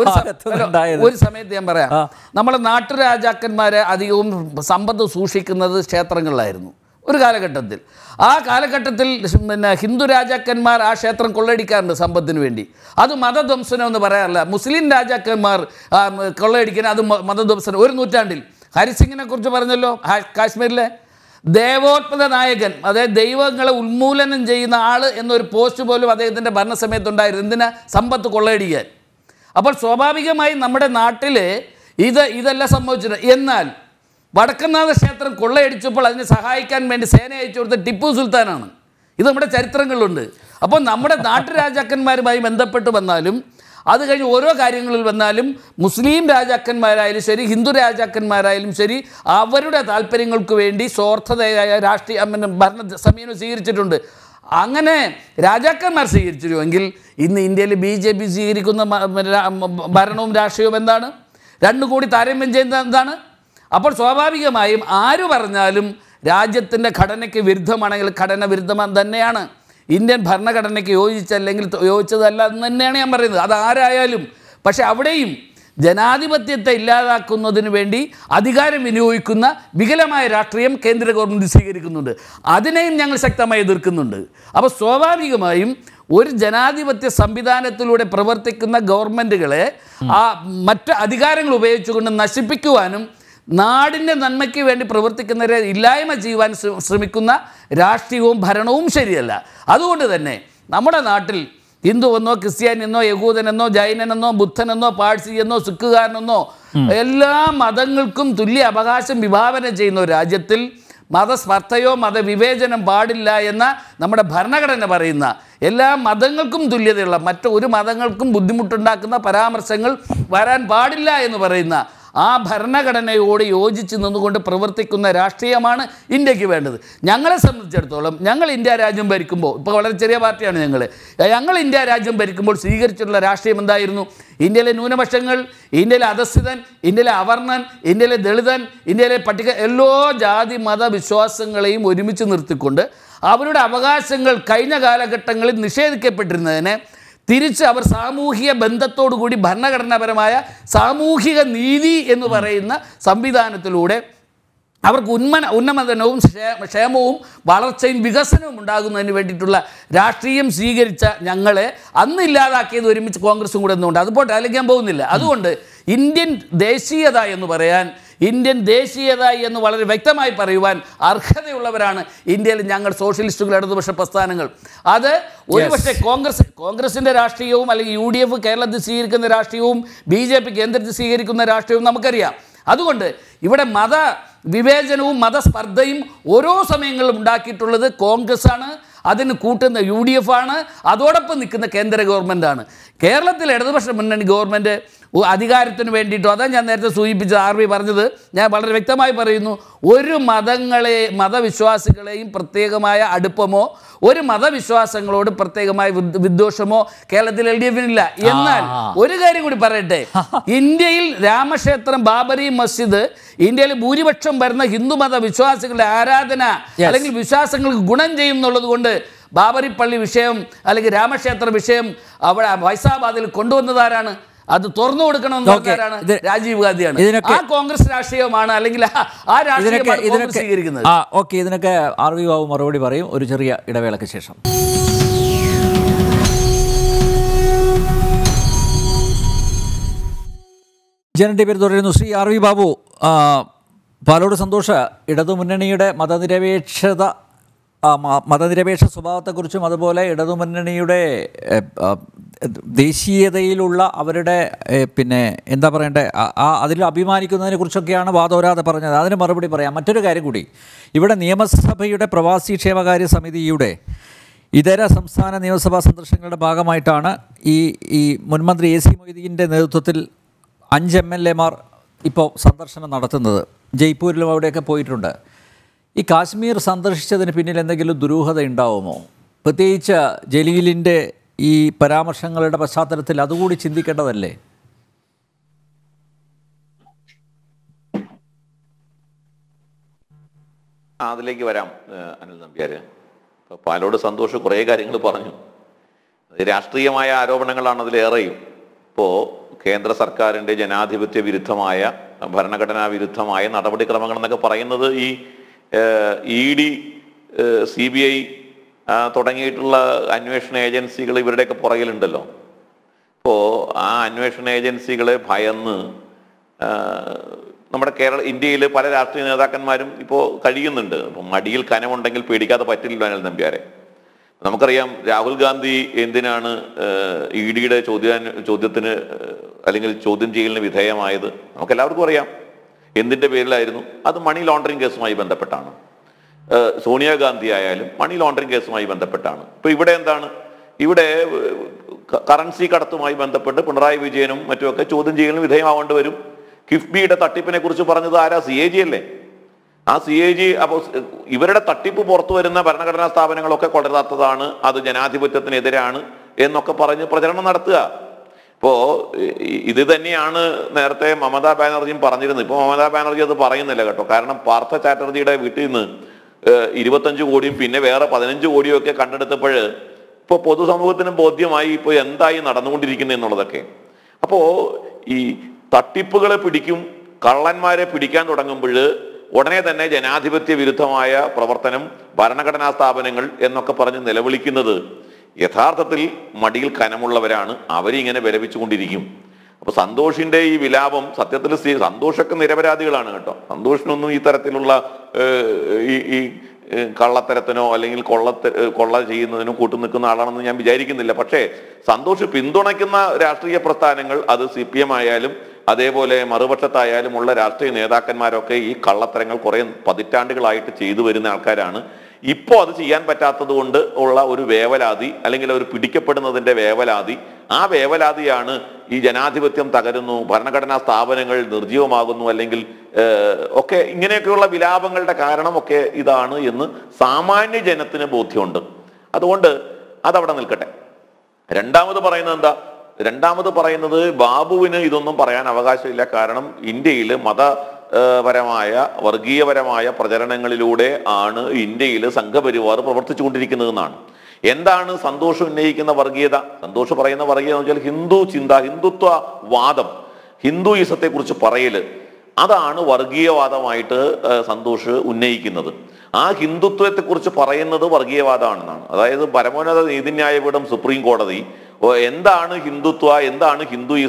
Speaker 2: ഒരു സമയത്ത് ഞാൻ പറയാം, നമ്മളെ നാട്ടുരാജാക്കന്മാരെ അധികവും സമ്പത്ത് സൂക്ഷിക്കുന്നത് ക്ഷേത്രങ്ങളിലായിരുന്നു ഒരു കാലഘട്ടത്തിൽ. ആ കാലഘട്ടത്തിൽ പിന്നെ ഹിന്ദു രാജാക്കന്മാർ ആ ക്ഷേത്രം കൊള്ളയടിക്കാറുണ്ട് സമ്പത്തിന് വേണ്ടി. അത് മതധ്വംസനം എന്ന് പറയാറില്ല. മുസ്ലിം രാജാക്കന്മാർ കൊള്ളയടിക്കാൻ അത് മതധ്വംസനം. ഒരു നൂറ്റാണ്ടിൽ ഹരിസിംഗിനെ കുറിച്ച് പറഞ്ഞല്ലോ, കാശ്മീരിലെ ദേവോത്പത നായകൻ, അതായത് ദൈവങ്ങളെ ഉന്മൂലനം ചെയ്യുന്ന ആൾ എന്നൊരു പോസ്റ്റ് പോലും അദ്ദേഹത്തിൻ്റെ ഭരണസമയത്തുണ്ടായിരുന്നു. എന്തിനാ? സമ്പത്ത് കൊള്ളയടിക്കാൻ. അപ്പോൾ സ്വാഭാവികമായി നമ്മുടെ നാട്ടിൽ ഇത് ഇതെല്ലാം സംഭവിച്ചിട്ടുണ്ട്. എന്നാൽ വടക്കനാഥ ക്ഷേത്രം കൊള്ളയടിച്ചപ്പോൾ അതിനെ സഹായിക്കാൻ വേണ്ടി സേന അയച്ചു കൊടുത്ത ടിപ്പു സുൽത്താനാണ്. ഇത് നമ്മുടെ ചരിത്രങ്ങളിലുണ്ട്. അപ്പോൾ നമ്മുടെ നാട്ടുരാജാക്കന്മാരുമായി ബന്ധപ്പെട്ട് വന്നാലും അത് കഴിഞ്ഞ് ഓരോ കാര്യങ്ങളിൽ വന്നാലും മുസ്ലിം രാജാക്കന്മാരായാലും ശരി ഹിന്ദു രാജാക്കന്മാരായാലും ശരി അവരുടെ താല്പര്യങ്ങൾക്ക് വേണ്ടി സ്വാർത്ഥതയായ രാഷ്ട്രീയ ഭരണ സമീപനം സ്വീകരിച്ചിട്ടുണ്ട്. അങ്ങനെ രാജാക്കന്മാർ സ്വീകരിച്ചിരുമെങ്കിൽ ഇന്ന് ഇന്ത്യയിൽ ബി ജെ പി സ്വീകരിക്കുന്ന ഭരണവും രാഷ്ട്രീയവും എന്താണ്? രണ്ടും കൂടി താരതമ്യം ചെയ്യുന്നത് എന്താണ്? അപ്പോൾ സ്വാഭാവികമായും ആര് പറഞ്ഞാലും രാജ്യത്തിൻ്റെ ഘടനയ്ക്ക് വിരുദ്ധമാണെങ്കിൽ ഘടന വിരുദ്ധം തന്നെയാണ്. ഇന്ത്യൻ ഭരണഘടനയ്ക്ക് യോജിച്ചല്ലെങ്കിൽ യോജിച്ചതല്ല എന്ന് തന്നെയാണ് ഞാൻ പറയുന്നത്. അതാരായാലും. പക്ഷെ അവിടെയും ജനാധിപത്യത്തെ ഇല്ലാതാക്കുന്നതിന് വേണ്ടി അധികാരം വിനിയോഗിക്കുന്ന വികലമായ രാഷ്ട്രീയം കേന്ദ്ര ഗവൺമെൻറ് സ്വീകരിക്കുന്നുണ്ട്. അതിനെയും ഞങ്ങൾ ശക്തമായി എതിർക്കുന്നുണ്ട്. അപ്പോൾ സ്വാഭാവികമായും ഒരു ജനാധിപത്യ സംവിധാനത്തിലൂടെ പ്രവർത്തിക്കുന്ന ഗവൺമെൻറ്റുകളെ ആ മറ്റ് അധികാരങ്ങൾ ഉപയോഗിച്ചുകൊണ്ട് നശിപ്പിക്കുവാനും നാടിൻ്റെ നന്മയ്ക്ക് വേണ്ടി പ്രവർത്തിക്കുന്നവരെ ഇല്ലായ്മ ചെയ്യുവാൻ ശ്രമിക്കുന്ന രാഷ്ട്രീയവും ഭരണവും ശരിയല്ല. അതുകൊണ്ട് തന്നെ നമ്മുടെ നാട്ടിൽ ഹിന്ദുവെന്നോ ക്രിസ്ത്യാനിയെന്നോ യഹൂദനെന്നോ ജൈനനെന്നോ ബുദ്ധനെന്നോ പാഴ്സിയെന്നോ സിഖുകാരനെന്നോ എല്ലാ മതങ്ങൾക്കും തുല്യ അവകാശം വിഭാവനം ചെയ്യുന്ന ഒരു രാജ്യത്തിൽ മതസ്പർദ്ധയോ മതവിവേചനം പാടില്ല എന്ന നമ്മുടെ ഭരണഘടന പറയുന്ന എല്ലാ മതങ്ങൾക്കും തുല്യതയുള്ള മറ്റൊരു മതങ്ങൾക്കും ബുദ്ധിമുട്ടുണ്ടാക്കുന്ന പരാമർശങ്ങൾ വരാൻ പാടില്ല എന്ന് പറയുന്ന ആ ഭരണഘടനയോട് യോജിച്ച് നിന്നുകൊണ്ട് പ്രവർത്തിക്കുന്ന രാഷ്ട്രീയമാണ് ഇന്ത്യക്ക് വേണ്ടത്. ഞങ്ങളെ സംബന്ധിച്ചിടത്തോളം ഞങ്ങൾ ഇന്ത്യ രാജ്യം ഭരിക്കുമ്പോൾ, ഇപ്പോൾ വളരെ ചെറിയ പാർട്ടിയാണ് ഞങ്ങൾ, ഞങ്ങൾ ഇന്ത്യ രാജ്യം ഭരിക്കുമ്പോൾ സ്വീകരിച്ചിട്ടുള്ള രാഷ്ട്രീയം എന്തായിരുന്നു? ഇന്ത്യയിലെ ന്യൂനപക്ഷങ്ങൾ, ഇന്ത്യയിലെ അധസ്ഥിതൻ, ഇന്ത്യയിലെ അവർണൻ, ഇന്ത്യയിലെ ദളിതൻ, ഇന്ത്യയിലെ പട്ടിക എല്ലാ ജാതി മത വിശ്വാസങ്ങളെയും ഒരുമിച്ച് നിർത്തിക്കൊണ്ട് അവരുടെ അവകാശങ്ങൾ കഴിഞ്ഞ കാലഘട്ടങ്ങളിൽ നിഷേധിക്കപ്പെട്ടിരുന്നതിനെ തിരിച്ച് അവർ സാമൂഹിക ബന്ധത്തോടുകൂടി ഭരണഘടനാപരമായ സാമൂഹിക നീതി എന്ന് പറയുന്ന സംവിധാനത്തിലൂടെ അവർക്ക് ഉന്മന ഉന്നമനവും ക്ഷേമവും വളർച്ചയും വികസനവും ഉണ്ടാകുന്നതിന് വേണ്ടിയിട്ടുള്ള രാഷ്ട്രീയം സ്വീകരിച്ച ഞങ്ങളെ അന്ന് ഇല്ലാതാക്കിയത് ഒരുമിച്ച് കോൺഗ്രസും കൂടെ ഒന്നുണ്ട്. അതുപോട്ടെ, അല്ലെങ്കിൽ ഞാൻ പോകുന്നില്ല. അതുകൊണ്ട് ഇന്ത്യൻ ദേശീയത എന്ന് പറയാൻ ഇന്ത്യൻ ദേശീയത എന്ന് വളരെ വ്യക്തമായി പറയുവാൻ അർഹതയുള്ളവരാണ് ഇന്ത്യയിൽ ഞങ്ങൾ സോഷ്യലിസ്റ്റുകൾ, ഇടതുപക്ഷ പ്രസ്ഥാനങ്ങൾ. അത് ഒരുപക്ഷെ കോൺഗ്രസ് കോൺഗ്രസിൻ്റെ രാഷ്ട്രീയവും അല്ലെങ്കിൽ യു ഡി എഫ് കേരളത്തിൽ സ്വീകരിക്കുന്ന രാഷ്ട്രീയവും ബി ജെ പി കേന്ദ്രത്തിൽ സ്വീകരിക്കുന്ന രാഷ്ട്രീയവും നമുക്കറിയാം. അതുകൊണ്ട് ഇവിടെ മത വിവേചനവും മതസ്പർദ്ധയും ഓരോ സമയങ്ങളിലും ഉണ്ടാക്കിയിട്ടുള്ളത് കോൺഗ്രസ്സാണ്, അതിന് കൂട്ടുന്ന യു ഡി എഫ് ആണ്, അതോടൊപ്പം നിൽക്കുന്ന കേന്ദ്ര ഗവൺമെൻറ്റാണ്. കേരളത്തിൽ ഇടതുപക്ഷ മുന്നണി ഗവൺമെൻറ് അധികാരത്തിന് വേണ്ടിയിട്ടോ, അതാ ഞാൻ നേരത്തെ സൂചിപ്പിച്ച ആർ വി പറഞ്ഞത്, ഞാൻ വളരെ വ്യക്തമായി പറയുന്നു, ഒരു മതങ്ങളെ മതവിശ്വാസികളെയും പ്രത്യേകമായ അടുപ്പമോ ഒരു മതവിശ്വാസങ്ങളോട് പ്രത്യേകമായ വിദ്വേഷമോ കേരളത്തിൽ എൽ ഡി എഫിനില്ല. എന്നാൽ ഒരു കാര്യം കൂടി പറയട്ടെ, ഇന്ത്യയിൽ രാമക്ഷേത്രം, ബാബരി മസ്ജിദ് ഇന്ത്യയിൽ ഭൂരിപക്ഷം വരുന്ന ഹിന്ദുമത വിശ്വാസികളുടെ ആരാധന അല്ലെങ്കിൽ വിശ്വാസങ്ങൾക്ക് ഗുണം ചെയ്യുന്നുള്ളത് കൊണ്ട് ബാബരി പള്ളി വിഷയം അല്ലെങ്കിൽ രാമക്ഷേത്ര വിഷയം അവിടെ ഫൈസാബാദിൽ കൊണ്ടുവന്നതാരാണ്? അത് തുറന്നു കൊടുക്കണമെന്നാരാണ്? രാജീവ് ഗാന്ധിയാണ്. ആ കോൺഗ്രസ് രാഷ്ട്രീയമാണ് അല്ലെങ്കിൽ ആ രാഷ്ട്രീയമാണ് സ്വീകരിക്കുന്നത്.
Speaker 1: ഓക്കെ, ഇതിനൊക്കെ ആർ വി ബാബു മറുപടി പറയും ഒരു ചെറിയ ഇടവേളയ്ക്ക് ശേഷം. ജനന്റെ പേര് തുടരുന്നു. ശ്രീ ആർ വി ബാബു, പാലോട് സന്തോഷ് ഇടതുമുന്നണിയുടെ മതനിരപേക്ഷത മതനിരപേക്ഷ സ്വഭാവത്തെക്കുറിച്ചും അതുപോലെ ഇടതുമുന്നണിയുടെ ദേശീയതയിലുള്ള അവരുടെ പിന്നെ എന്താ പറയണ്ടേ ആ അതിൽ അഭിമാനിക്കുന്നതിനെ കുറിച്ചൊക്കെയാണ് വാദോരാതെ പറഞ്ഞത്. അതിന് മറുപടി പറയാം. മറ്റൊരു കാര്യം കൂടി, ഇവിടെ നിയമസഭയുടെ പ്രവാസി ക്ഷേമകാര്യ സമിതിയുടെ ഇതര സംസ്ഥാന നിയമസഭാ സന്ദർശനങ്ങളുടെ ഭാഗമായിട്ടാണ് ഈ ഈ മുൻമന്ത്രി എ സി മൊയ്തീൻ്റെ നേതൃത്വത്തിൽ അഞ്ച് എം എൽ എമാർ ഇപ്പോൾ സന്ദർശനം നടത്തുന്നത്. ജയ്പൂരിലും അവിടെയൊക്കെ പോയിട്ടുണ്ട്. ഈ കാശ്മീർ സന്ദർശിച്ചതിന് പിന്നിൽ എന്തെങ്കിലും ദുരൂഹത ഉണ്ടാവുമോ? പ്രത്യേകിച്ച് ജലീലിൻ്റെ ഈ പരാമർശങ്ങളുടെ പശ്ചാത്തലത്തിൽ അതുകൂടി ചിന്തിക്കേണ്ടതല്ലേ?
Speaker 3: അതിലേക്ക് വരാം അനിൽ നമ്പ്യാർ. ഇപ്പോൾ പാലോട് സന്തോഷ് കുറേ കാര്യങ്ങൾ പറഞ്ഞു. രാഷ്ട്രീയമായ ആരോപണങ്ങളാണ് അതിലേറെയും. ഇപ്പോൾ കേന്ദ്ര സർക്കാരിൻ്റെ ജനാധിപത്യ വിരുദ്ധമായ ഭരണഘടനാ വിരുദ്ധമായ നടപടിക്രമങ്ങൾ എന്നൊക്കെ പറയുന്നത് ഈ E D, C B I തുടങ്ങിയിട്ടുള്ള അന്വേഷണ ഏജൻസികൾ ഇവരുടെയൊക്കെ പുറകിലുണ്ടല്ലോ. അപ്പോൾ ആ അന്വേഷണ ഏജൻസികളെ ഭയന്ന് നമ്മുടെ കേരള ഇന്ത്യയിൽ പല രാഷ്ട്രീയ നേതാക്കന്മാരും ഇപ്പോൾ കഴിയുന്നുണ്ട്. അപ്പം മടിയിൽ കനമുണ്ടെങ്കിൽ പേടിക്കാതെ പറ്റില്ലല്ലോ അനിൽ നമ്പ്യാരെ. നമുക്കറിയാം രാഹുൽ ഗാന്ധി എന്തിനാണ് ഇ ഡിയുടെ ചോദ്യ ചോദ്യത്തിന് അല്ലെങ്കിൽ ചോദ്യം ചെയ്യലിന് വിധേയമായത് നമുക്കെല്ലാവർക്കും അറിയാം. എന്തിൻ്റെ പേരിലായിരുന്നു? അത് മണി ലോണ്ടറിങ് കേസുമായി ബന്ധപ്പെട്ടാണ്. സോണിയാഗാന്ധി ആയാലും മണി ലോണ്ടറിങ് കേസുമായി ബന്ധപ്പെട്ടാണ്. ഇപ്പോൾ ഇവിടെ എന്താണ്? ഇവിടെ കറൻസി കടത്തുമായി ബന്ധപ്പെട്ട് പിണറായി വിജയനും മറ്റുമൊക്കെ ചോദ്യം ചെയ്യലിന് വിധേയമാവേണ്ടി വരും. കിഫ്ബിയുടെ തട്ടിപ്പിനെ കുറിച്ച് പറഞ്ഞത് ആരാ? സി എ ജി അല്ലേ? ആ സി എ ജി അപ്പോൾ ഇവരുടെ തട്ടിപ്പ് പുറത്തു വരുന്ന ഭരണഘടനാ സ്ഥാപനങ്ങളൊക്കെ കൊള്ളരുതാത്തതാണ്, അത് ജനാധിപത്യത്തിനെതിരാണ് എന്നൊക്കെ പറഞ്ഞ് പ്രചരണം നടത്തുക. ഇപ്പോൾ ഇത് തന്നെയാണ് നേരത്തെ മമതാ ബാനർജിയും പറഞ്ഞിരുന്നത്. ഇപ്പോൾ മമതാ ബാനർജി അത് പറയുന്നില്ല കേട്ടോ. കാരണം പാർത്ഥ ചാറ്റർജിയുടെ വീട്ടിൽ നിന്ന് ഇരുപത്തഞ്ച് കോടിയും പിന്നെ വേറെ പതിനഞ്ച് കോടിയും ഒക്കെ കണ്ടെടുത്തപ്പോൾ ഇപ്പോൾ പൊതുസമൂഹത്തിനും ബോധ്യമായി ഇപ്പോൾ എന്തായി നടന്നുകൊണ്ടിരിക്കുന്നത് എന്നുള്ളതൊക്കെ. അപ്പോൾ ഈ തട്ടിപ്പുകളെ പിടിക്കും, കള്ളന്മാരെ പിടിക്കാൻ തുടങ്ങുമ്പോൾ ഉടനെ തന്നെ ജനാധിപത്യ വിരുദ്ധമായ പ്രവർത്തനം, ഭരണഘടനാ സ്ഥാപനങ്ങൾ എന്നൊക്കെ പറഞ്ഞ് നിലവിളിക്കുന്നത് യഥാർത്ഥത്തിൽ മടിയിൽ കനമുള്ളവരാണ്. അവരിങ്ങനെ വിലപിച്ചുകൊണ്ടിരിക്കും. അപ്പോൾ സന്തോഷിൻ്റെ ഈ വിലാപം സത്യത്തിൽ സന്തോഷൊക്കെ നിരപരാധികളാണ് കേട്ടോ. സന്തോഷിനൊന്നും ഈ തരത്തിലുള്ള ഈ ഈ കള്ളത്തരത്തിനോ അല്ലെങ്കിൽ കൊള്ളത്ത കൊള്ള ചെയ്യുന്നതിനോ കൂട്ടു നിൽക്കുന്ന ആളാണെന്ന് ഞാൻ വിചാരിക്കുന്നില്ല. പക്ഷേ സന്തോഷ് പിന്തുണയ്ക്കുന്ന രാഷ്ട്രീയ പ്രസ്ഥാനങ്ങൾ, അത് സി പി എം ആയാലും അതേപോലെ മറുപക്ഷത്തായാലും ഉള്ള രാഷ്ട്രീയ നേതാക്കന്മാരൊക്കെ ഈ കള്ളത്തരങ്ങൾ കുറേ പതിറ്റാണ്ടുകളായിട്ട് ചെയ്തു വരുന്ന ആൾക്കാരാണ്. ഇപ്പോൾ അത് ചെയ്യാൻ പറ്റാത്തത് കൊണ്ട് ഉള്ള ഒരു വേവലാതി അല്ലെങ്കിൽ ഒരു പിടിക്കപ്പെടുന്നതിൻ്റെ വേവലാതി, ആ വേവലാതിയാണ് ഈ ജനാധിപത്യം തകരുന്നു, ഭരണഘടനാ സ്ഥാപനങ്ങൾ നിർജ്ജീവമാകുന്നു അല്ലെങ്കിൽ ഒക്കെ ഇങ്ങനെയൊക്കെയുള്ള വിലാപങ്ങളുടെ കാരണമൊക്കെ ഇതാണ് എന്ന് സാമാന്യ ജനത്തിന് ബോധ്യമുണ്ട്. അതുകൊണ്ട് അതവിടെ നിൽക്കട്ടെ. രണ്ടാമത് പറയുന്നത് എന്താ? രണ്ടാമത് പറയുന്നത് ബാബുവിന് ഇതൊന്നും പറയാൻ അവകാശമില്ല. കാരണം ഇന്ത്യയിൽ മത പരമായ വർഗീയപരമായ പ്രചരണങ്ങളിലൂടെ ആണ് ഇന്ത്യയിൽ സംഘപരിവാർ പ്രവർത്തിച്ചു കൊണ്ടിരിക്കുന്നതെന്നാണ്. എന്താണ് സന്തോഷം ഉന്നയിക്കുന്ന വർഗീയത? സന്തോഷം പറയുന്ന വർഗീയത എന്ന് വെച്ചാൽ ഹിന്ദു ചിന്ത, ഹിന്ദുത്വ വാദം, ഹിന്ദുയിസത്തെ കുറിച്ച് പറയല്, അതാണ് വർഗീയവാദമായിട്ട് സന്തോഷ് ഉന്നയിക്കുന്നത്. ആ ഹിന്ദുത്വത്തെക്കുറിച്ച് പറയുന്നത് വർഗീയവാദമാണെന്നാണ്. അതായത് പരമോന്നത നീതിന്യായപീഠം സുപ്രീം കോടതി എന്താണ് ഹിന്ദുത്വ, എന്താണ് ഹിന്ദുയിസം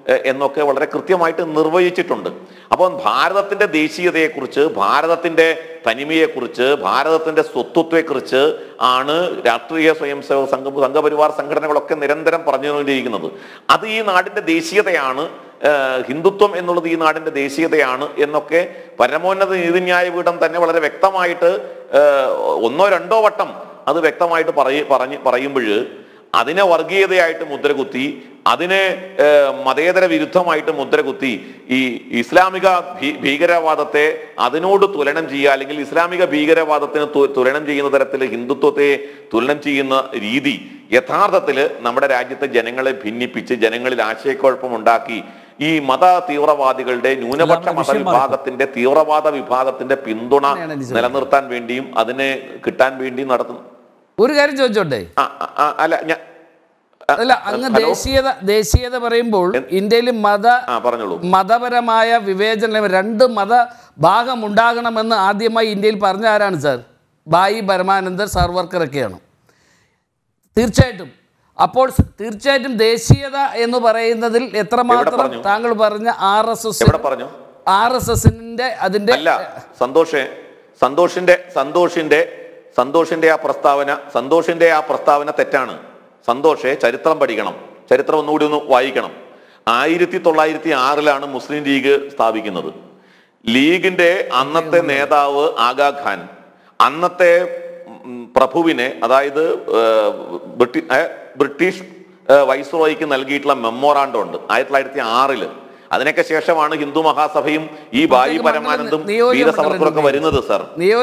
Speaker 3: എന്നൊക്കെ വളരെ കൃത്യമായിട്ട് നിർവചിച്ചിട്ടുണ്ട്. അപ്പോൾ ഭാരതത്തിൻ്റെ ദേശീയതയെക്കുറിച്ച്, ഭാരതത്തിൻ്റെ തനിമയെക്കുറിച്ച്, ഭാരതത്തിൻ്റെ സ്വത്വത്തെക്കുറിച്ച് ആണ് രാഷ്ട്രീയ സ്വയം സേവക സംഘ സംഘപരിവാർ സംഘടനകളൊക്കെ നിരന്തരം പറഞ്ഞുകൊണ്ടിരിക്കുന്നത്. അത് ഈ നാടിൻ്റെ ദേശീയതയാണ്, ഹിന്ദുത്വം എന്നുള്ളത് ഈ നാടിൻ്റെ ദേശീയതയാണ് എന്നൊക്കെ പരമോന്നത നീതിന്യായ പീഠം തന്നെ വളരെ വ്യക്തമായിട്ട് ഒന്നോ രണ്ടോ വട്ടം അത് വ്യക്തമായിട്ട് പറയ പറഞ്ഞ് പറയുമ്പോൾ അതിനെ വർഗീയതയായിട്ട് മുദ്രകുത്തി, അതിനെ മതേതര വിരുദ്ധമായിട്ട് മുദ്രകുത്തി, ഈ ഇസ്ലാമിക ഭീകരവാദത്തെ അതിനോട് തുലനം ചെയ്യുക, അല്ലെങ്കിൽ ഇസ്ലാമിക ഭീകരവാദത്തിന് തുലനം ചെയ്യുന്ന തരത്തിൽ ഹിന്ദുത്വത്തെ തുലനം ചെയ്യുന്ന രീതി യഥാർത്ഥത്തിൽ നമ്മുടെ രാജ്യത്തെ ജനങ്ങളെ ഭിന്നിപ്പിച്ച് ജനങ്ങളിൽ ആശയക്കുഴപ്പമുണ്ടാക്കി ഈ മത തീവ്രവാദികളുടെ ന്യൂനപക്ഷ മതവിഭാഗത്തിന്റെ തീവ്രവാദ വിഭാഗത്തിന്റെ പിന്തുണ നിലനിർത്താൻ വേണ്ടിയും അതിനെ കിട്ടാൻ വേണ്ടിയും നടത്തുന്നു.
Speaker 2: ഒരു കാര്യം ചോദിച്ചോട്ടെ,
Speaker 3: അല്ല ഞാൻ
Speaker 2: അല്ല അങ്ങ് ദേശീയത ദേശീയത പറയുമ്പോൾ ഇന്ത്യയിൽ മത മതപരമായ വിവേചനം, രണ്ട് മത ഭാഗം ഉണ്ടാകണമെന്ന് ആദ്യമായി ഇന്ത്യയിൽ പറഞ്ഞ ആരാണ് സാർ? ഭായി പരമാനന്ദർ സാവർക്കറൊക്കെയാണ്. തീർച്ചയായിട്ടും അപ്പോൾ തീർച്ചയായിട്ടും ദേശീയത എന്ന് പറയുന്നതിൽ എത്രമാത്രം താങ്കൾ പറഞ്ഞ R S S R S എസിന്റെ അതിന്റെ
Speaker 3: അല്ല സന്തോഷേ സന്തോഷിന്റെ സന്തോഷിന്റെ സന്തോഷിന്റെ ആ പ്രസ്താവന സന്തോഷിന്റെ ആ പ്രസ്താവന തെറ്റാണ്. സന്തോഷേ ചരിത്രം പഠിക്കണം, ചരിത്രം ഒന്നുകൂടി ഒന്ന് വായിക്കണം. ആയിരത്തി തൊള്ളായിരത്തി ആറിലാണ് മുസ്ലിം ലീഗ് സ്ഥാപിക്കുന്നത്. ലീഗിന്റെ അന്നത്തെ നേതാവ് ആഗാ ഖാൻ അന്നത്തെ പ്രഭുവിനെ, അതായത് ബ്രിട്ടീഷ് വൈസ്രോയിക്ക് നൽകിയിട്ടുള്ള മെമ്മോറാണ്ടം ഉണ്ട് ആയിരത്തി തൊള്ളായിരത്തി ആറില്. അതിനൊക്കെ ശേഷമാണ് ഹിന്ദു മഹാസഭയും ഈ ഭായി പരമാനന്ദും വീരസവർക്കറൊക്കെ വരുന്നത്. സർ,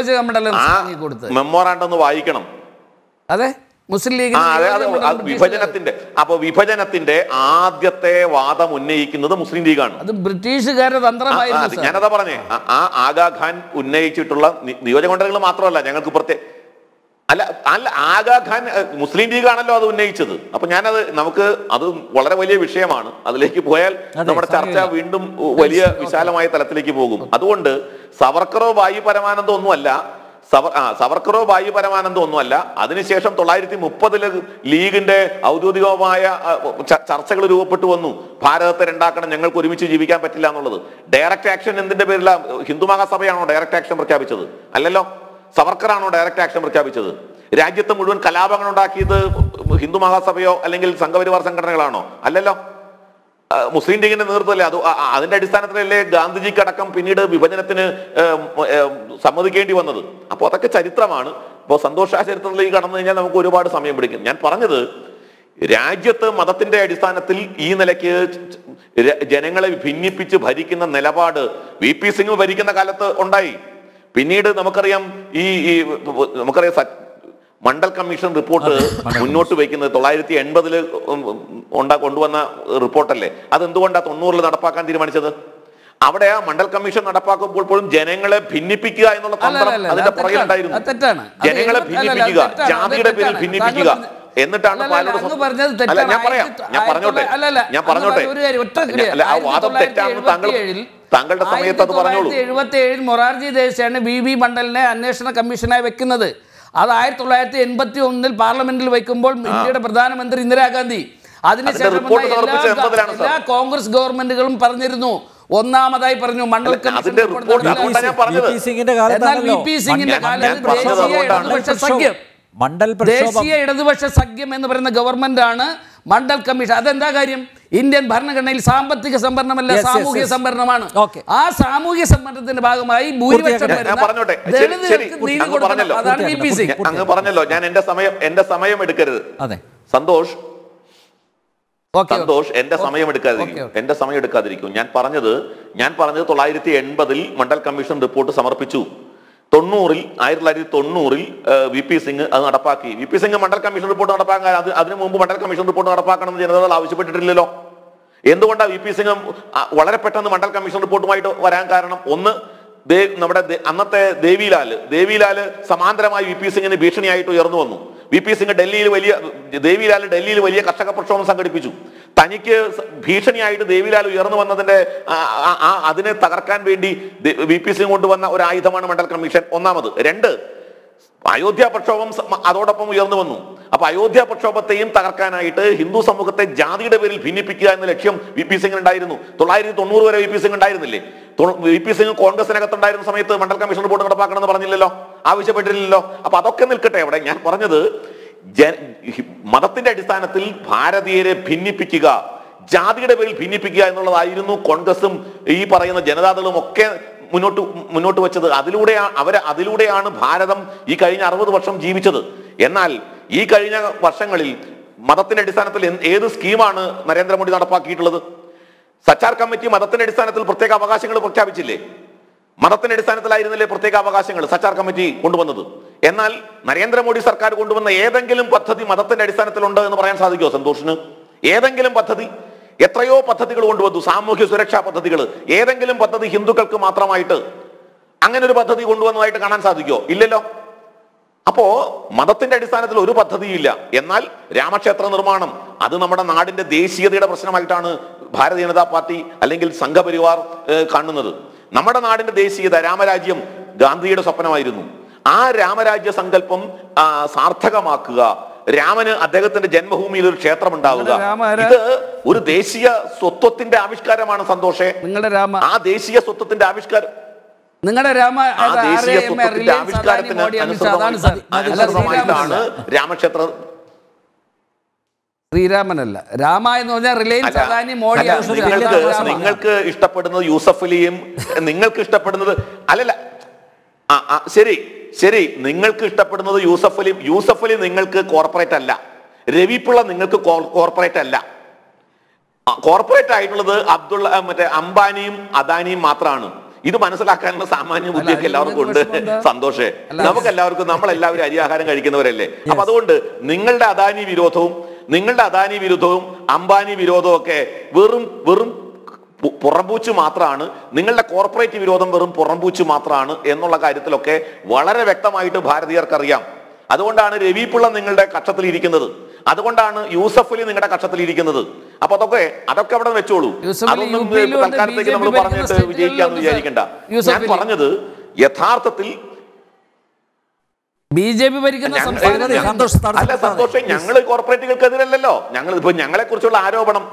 Speaker 3: ആ മെമ്മോറാണ്ടം ഒന്ന് വായിക്കണം.
Speaker 2: അതെ, മുസ്ലിം ലീഗ്
Speaker 3: വിഭജനത്തിന്റെ അപ്പൊ വിഭജനത്തിന്റെ ആദ്യത്തെ വാദം ഉന്നയിക്കുന്നത് മുസ്ലിം ലീഗാണ്.
Speaker 2: അത് ബ്രിട്ടീഷുകാരുടെ തന്ത്രമായിരുന്നു.
Speaker 3: ഞാനതാ പറഞ്ഞേ, ആ ആഗാ ഖാൻ ഉന്നയിച്ചിട്ടുള്ള നിയോജകമണ്ഡലങ്ങൾ മാത്രമല്ല, ഞങ്ങൾക്ക് പ്രത്യേക അല്ല അല്ല ആഗാ ഖാൻ മുസ്ലിം ലീഗാണല്ലോ അത് ഉന്നയിച്ചത്. അപ്പൊ ഞാനത് നമുക്ക് അത് വളരെ വലിയ വിഷയമാണ്, അതിലേക്ക് പോയാൽ നമ്മുടെ ചർച്ച വീണ്ടും വലിയ വിശാലമായ തലത്തിലേക്ക് പോകും. അതുകൊണ്ട് സവർക്കറോ ഭായി പരമാനന്ദോ ഒന്നുമല്ല, സവർ ആ സവർക്കറോ ഭായി പരമാനന്ദോ ഒന്നുമല്ല. അതിനുശേഷം തൊള്ളായിരത്തി മുപ്പതില് ലീഗിന്റെ ഔദ്യോഗികമായ ചർച്ചകൾ രൂപപ്പെട്ടു വന്നു. ഭാരതത്തെ രണ്ടാക്കണം, ഞങ്ങൾക്ക് ഒരുമിച്ച് ജീവിക്കാൻ പറ്റില്ല എന്നുള്ളത്. ഡയറക്റ്റ് ആക്ഷൻ എന്തിന്റെ പേരില? ഹിന്ദു മഹാസഭയാണോ ഡയറക്റ്റ് ആക്ഷൻ പ്രഖ്യാപിച്ചത്? അല്ലല്ലോ, സവർക്കറാണോ ഡയറക്റ്റ് ആക്ഷൻ പ്രഖ്യാപിച്ചത്? രാജ്യത്ത് മുഴുവൻ കലാപങ്ങൾ ഉണ്ടാക്കിയത് ഹിന്ദു മഹാസഭയോ അല്ലെങ്കിൽ സംഘപരിവാർ സംഘടനകളാണോ? അല്ലല്ലോ, മുസ്ലിം ലീഗിന്റെ നേതൃത്വമല്ലേ. അത് അതിന്റെ അടിസ്ഥാനത്തിലല്ലേ ഗാന്ധിജിക്കടക്കം പിന്നീട് വിഭജനത്തിന് സമ്മതിക്കേണ്ടി വന്നത്. അപ്പോൾ അതൊക്കെ ചരിത്രമാണ്. ഇപ്പോൾ സന്തോഷ ചരിത്രത്തിലേക്ക് കടന്നു കഴിഞ്ഞാൽ നമുക്ക് ഒരുപാട് സമയം പിടിക്കും. ഞാൻ പറഞ്ഞത്, രാജ്യത്ത് മതത്തിന്റെ അടിസ്ഥാനത്തിൽ ഈ നിലയ്ക്ക് ജനങ്ങളെ ഭിന്നിപ്പിച്ച് ഭരിക്കുന്ന നിലപാട് വി പി സിംഗ് ഭരിക്കുന്ന കാലത്ത് ഉണ്ടായി. പിന്നീട് നമുക്കറിയാം ഈ നമുക്കറിയാം മണ്ഡൽ കമ്മീഷൻ റിപ്പോർട്ട് മുന്നോട്ട് വയ്ക്കുന്നത് തൊള്ളായിരത്തി എൺപതില് ഉണ്ടാ കൊണ്ടുവന്ന റിപ്പോർട്ടല്ലേ. അതെന്തുകൊണ്ടാണ് തൊണ്ണൂറിൽ നടപ്പാക്കാൻ തീരുമാനിച്ചത്? അവിടെ ആ മണ്ഡൽ കമ്മീഷൻ നടപ്പാക്കുമ്പോൾ പോലും ജനങ്ങളെ ഭിന്നിപ്പിക്കുക എന്നുള്ള തന്ത്രം അതിന്റെ പുറകിലുണ്ടായിരുന്നു. ജനങ്ങളെ ഭിന്നിപ്പിക്കുക, ജാതിയുടെ പേരിൽ ഭിന്നിപ്പിക്കുക. എന്നിട്ടാണ് ഞാൻ പറയാം ഞാൻ പറഞ്ഞോട്ടെ ഞാൻ പറഞ്ഞോട്ടെ ആ വാദം തെറ്റാണെന്ന് താങ്കൾ താങ്കളുടെ സമയത്ത് അത് പറഞ്ഞോളൂ.
Speaker 2: എഴുപത്തി ഏഴിൽ മൊറാർജി ദേശാണ് വി വി മണ്ഡലിനെ അന്വേഷണ കമ്മീഷനായി വെക്കുന്നത്. അത് ആയിരത്തി തൊള്ളായിരത്തി എൺപത്തി ഒന്നിൽ പാർലമെന്റിൽ വയ്ക്കുമ്പോൾ ഇന്ത്യയുടെ പ്രധാനമന്ത്രി ഇന്ദിരാഗാന്ധി, അതിനുശേഷം എല്ലാ കോൺഗ്രസ് ഗവൺമെന്റുകളും പറഞ്ഞിരുന്നു, ഒന്നാമതായി പറഞ്ഞു മണ്ഡൽ കമ്മീഷൻ. ദേശീയ ഇടതുപക്ഷ സഖ്യം എന്ന് പറയുന്ന ഗവൺമെന്റ് ആണ് മണ്ഡൽ കമ്മീഷൻ. അതെന്താ കാര്യം? ഇന്ത്യൻ ഭരണഘടനയിൽ സാമ്പത്തിക സംവരണമല്ല, സാമൂഹിക സംവരണമാണ്. ആ സാമൂഹിക സംവരണത്തിന്റെ ഭാഗമായി ഭൂരിപക്ഷം
Speaker 3: അങ്ങ് പറഞ്ഞല്ലോ. ഞാൻ എന്റെ സമയം എന്റെ സമയം എടുക്കരുത് സന്തോഷ് സന്തോഷ് എന്റെ സമയം എടുക്കാതിരിക്കും എന്റെ സമയം എടുക്കാതിരിക്കും ഞാൻ പറഞ്ഞത് ഞാൻ പറഞ്ഞത് തൊള്ളായിരത്തി എൺപതിൽ മണ്ഡൽ കമ്മീഷൻ റിപ്പോർട്ട് സമർപ്പിച്ചു. തൊണ്ണൂറിൽ ആയിരത്തി തൊള്ളായിരത്തി തൊണ്ണൂറിൽ വി പി സിംഗ് അത് നടപ്പാക്കി. V P Singh Mandal commission report നടപ്പാക്കാൻ അത് അതിനു മുമ്പ് മണ്ഡൽ കമ്മീഷൻ റിപ്പോർട്ട് നടപ്പാക്കണമെന്ന് ജനതാദൾ ആവശ്യപ്പെട്ടിട്ടില്ലല്ലോ. എന്തുകൊണ്ടാണ് വി പി സിംഗ് വളരെ പെട്ടെന്ന് മണ്ഡൽ കമ്മീഷൻ റിപ്പോർട്ടുമായിട്ട് വരാൻ കാരണം? ഒന്ന്, നമ്മുടെ അന്നത്തെ ദേവിലാല് ദേവിലാല് സമാന്തരമായി വി പി സിംഗിന് ഭീഷണിയായിട്ട് ഉയർന്നു വന്നു. വി പി സിംഗ് ഡൽഹിയിൽ വലിയ ദേവിലാൽ ഡൽഹിയിൽ വലിയ കർഷക പ്രക്ഷോഭം സംഘടിപ്പിച്ചു. തനിക്ക് ഭീഷണിയായിട്ട് ദേവിലാൽ ഉയർന്നു വന്നതിന്റെ അതിനെ തകർക്കാൻ വേണ്ടി വി പി സിംഗ് കൊണ്ടുവന്ന ഒരു ആയുധമാണ് മണ്ഡൽ കമ്മീഷൻ. ഒന്നാമത്. രണ്ട്, അയോധ്യ പ്രക്ഷോഭം അതോടൊപ്പം ഉയർന്നു വന്നു. അപ്പൊ അയോധ്യ പ്രക്ഷോഭത്തെയും തകർക്കാനായിട്ട് ഹിന്ദു സമൂഹത്തെ ജാതിയുടെ പേരിൽ ഭിന്നിപ്പിക്കുക എന്ന ലക്ഷ്യം വി പി സിംഗ് ഉണ്ടായിരുന്നു. തൊള്ളായിരത്തി തൊണ്ണൂറ് വരെ വി പി സിംഗ് ഉണ്ടായിരുന്നില്ലേ? വി പി സിംഗ് കോൺഗ്രസിനകത്തുണ്ടായിരുന്ന സമയത്ത് മണ്ഡൽ കമ്മീഷൻ റിപ്പോർട്ട് നടപ്പാക്കണമെന്ന് പറഞ്ഞില്ലല്ലോ, ആവശ്യപ്പെട്ടില്ലല്ലോ. അപ്പൊ അതൊക്കെ നിൽക്കട്ടെ. അവിടെ ഞാൻ പറഞ്ഞത് മതത്തിന്റെ അടിസ്ഥാനത്തിൽ ഭാരതീയരെ ഭിന്നിപ്പിക്കുക, ജാതിയുടെ പേരിൽ ഭിന്നിപ്പിക്കുക എന്നുള്ളതായിരുന്നു കോൺഗ്രസും ഈ പറയുന്ന ജനതാദളും ഒക്കെ മുന്നോട്ട് മുന്നോട്ട് വെച്ചത്. അതിലൂടെ അവരെ അതിലൂടെയാണ് ഭാരതം ഈ കഴിഞ്ഞ അറുപത് വർഷം ജീവിച്ചത്. എന്നാൽ ഈ കഴിഞ്ഞ വർഷങ്ങളിൽ മതത്തിന്റെ അടിസ്ഥാനത്തിൽ ഏത് സ്കീമാണ് നരേന്ദ്രമോദി നടപ്പാക്കിയിട്ടുള്ളത്? സച്ചാർ കമ്മിറ്റി മതത്തിന്റെ അടിസ്ഥാനത്തിൽ പ്രത്യേക അവകാശങ്ങൾ പ്രഖ്യാപിച്ചില്ലേ? മതത്തിന്റെ അടിസ്ഥാനത്തിലായിരുന്നില്ലേ പ്രത്യേക അവകാശങ്ങൾ സച്ചാർ കമ്മിറ്റി കൊണ്ടുവന്നത്? എന്നാൽ നരേന്ദ്രമോദി സർക്കാർ കൊണ്ടുവന്ന ഏതെങ്കിലും പദ്ധതി മതത്തിന്റെ അടിസ്ഥാനത്തിലുണ്ട് എന്ന് പറയാൻ സാധിക്കുമോ സന്തോഷിന്? ഏതെങ്കിലും പദ്ധതി? എത്രയോ പദ്ധതികൾ കൊണ്ടുവന്നു, സാമൂഹ്യ സുരക്ഷാ പദ്ധതികൾ. ഏതെങ്കിലും പദ്ധതി ഹിന്ദുക്കൾക്ക് മാത്രമായിട്ട് അങ്ങനെ ഒരു പദ്ധതി കൊണ്ടുവന്നതായിട്ട് കാണാൻ സാധിക്കുമോ? ഇല്ലല്ലോ. അപ്പോ മതത്തിന്റെ അടിസ്ഥാനത്തിൽ ഒരു പദ്ധതിയില്ല. എന്നാൽ രാമക്ഷേത്ര നിർമ്മാണം അത് നമ്മുടെ നാടിന്റെ ദേശീയതയുടെ പ്രശ്നമായിട്ടാണ് ഭാരതീയ ജനതാ പാർട്ടി അല്ലെങ്കിൽ സംഘപരിവാർ കാണുന്നത്. നമ്മുടെ നാടിന്റെ ദേശീയത രാമരാജ്യം ഗാന്ധിയുടെ സ്വപ്നമായിരുന്നു. ആ രാമരാജ്യ സങ്കല്പം സാർത്ഥകമാക്കുക, രാമന് അദ്ദേഹത്തിന്റെ ജന്മഭൂമിയിൽ ഒരു ക്ഷേത്രം ഉണ്ടാവുക, ഇത് ഒരു ദേശീയ സ്വത്വത്തിന്റെ ആവിഷ്കാരമാണ് സന്തോഷേ. നിങ്ങളുടെ രാമ ആ ദേശീയ സ്വത്വത്തിന്റെ ആവിഷ്കാരം
Speaker 2: നിങ്ങളുടെ രാമ
Speaker 3: ദേശീയ സ്വത്വത്തിന്റെ ആവിഷ്കാരത്തിന് അനുസൃതമായിട്ടാണ് രാമക്ഷേത്ര.
Speaker 2: ശ്രീരാമനല്ല, രാമ എന്ന് പറഞ്ഞാൽ റിലയൻസ് അദാനി മോഡി.
Speaker 3: നിങ്ങൾക്ക് നിങ്ങൾക്ക് ഇഷ്ടപ്പെടുന്നത് യൂസഫ് അലിയും നിങ്ങൾക്ക് ഇഷ്ടപ്പെടുന്നത് അല്ലല്ല ആ ശരി ശരി നിങ്ങൾക്ക് ഇഷ്ടപ്പെടുന്നത് യൂസഫ് അലി. യൂസഫ് അലി നിങ്ങൾക്ക് കോർപ്പറേറ്റ് അല്ല. രവിപിള്ള നിങ്ങൾക്ക് കോർപ്പറേറ്റ് അല്ല. കോർപ്പറേറ്റ് ആയിട്ടുള്ളത് അബ്ദുള്ള മറ്റേ അംബാനിയും അദാനിയും മാത്രമാണ്. ഇത് മനസ്സിലാക്കാനുള്ള സാമാന്യ ബുദ്ധിയൊക്കെ എല്ലാവർക്കും ഉണ്ട് സന്തോഷേ. നമുക്ക് എല്ലാവർക്കും നമ്മളെല്ലാവരും അരിയാഹാരം കഴിക്കുന്നവരല്ലേ. അപ്പൊ അതുകൊണ്ട് നിങ്ങളുടെ അദാനി വിരോധവും നിങ്ങളുടെ അദാനി വിരുദ്ധവും അംബാനി വിരോധവും ഒക്കെ വെറും വെറും പുറംപൂച്ച് മാത്രമാണ്. നിങ്ങളുടെ കോർപ്പറേറ്റ് വിരോധം വെറും പുറംപൂച്ച് മാത്രമാണ് എന്നുള്ള കാര്യത്തിലൊക്കെ വളരെ വ്യക്തമായിട്ട് ഭാരതീയർക്കറിയാം. അതുകൊണ്ടാണ് രവിപിള്ള നിങ്ങളുടെ കക്ഷത്തിൽ ഇരിക്കുന്നത്, അതുകൊണ്ടാണ് യൂസഫ് അലി നിങ്ങളുടെ കക്ഷത്തിൽ ഇരിക്കുന്നത്. അപ്പൊ അതൊക്കെ അതൊക്കെ അവിടെ വെച്ചോളൂ. അതൊന്നും തൽക്കാലത്തേക്ക് നമ്മൾ പറഞ്ഞിട്ട് വിജയിക്കാന്ന് വിചാരിക്കണ്ട. ഞാൻ പറഞ്ഞത് യഥാർത്ഥത്തിൽ
Speaker 2: ബി ജെ പി ഭരിക്കുന്ന
Speaker 3: അല്ല സന്തോഷം, ഞങ്ങൾ കോർപ്പറേറ്റുകൾക്കെതിരല്ലോ. ഞങ്ങൾ ഇപ്പൊ ഞങ്ങളെ കുറിച്ചുള്ള ആരോപണം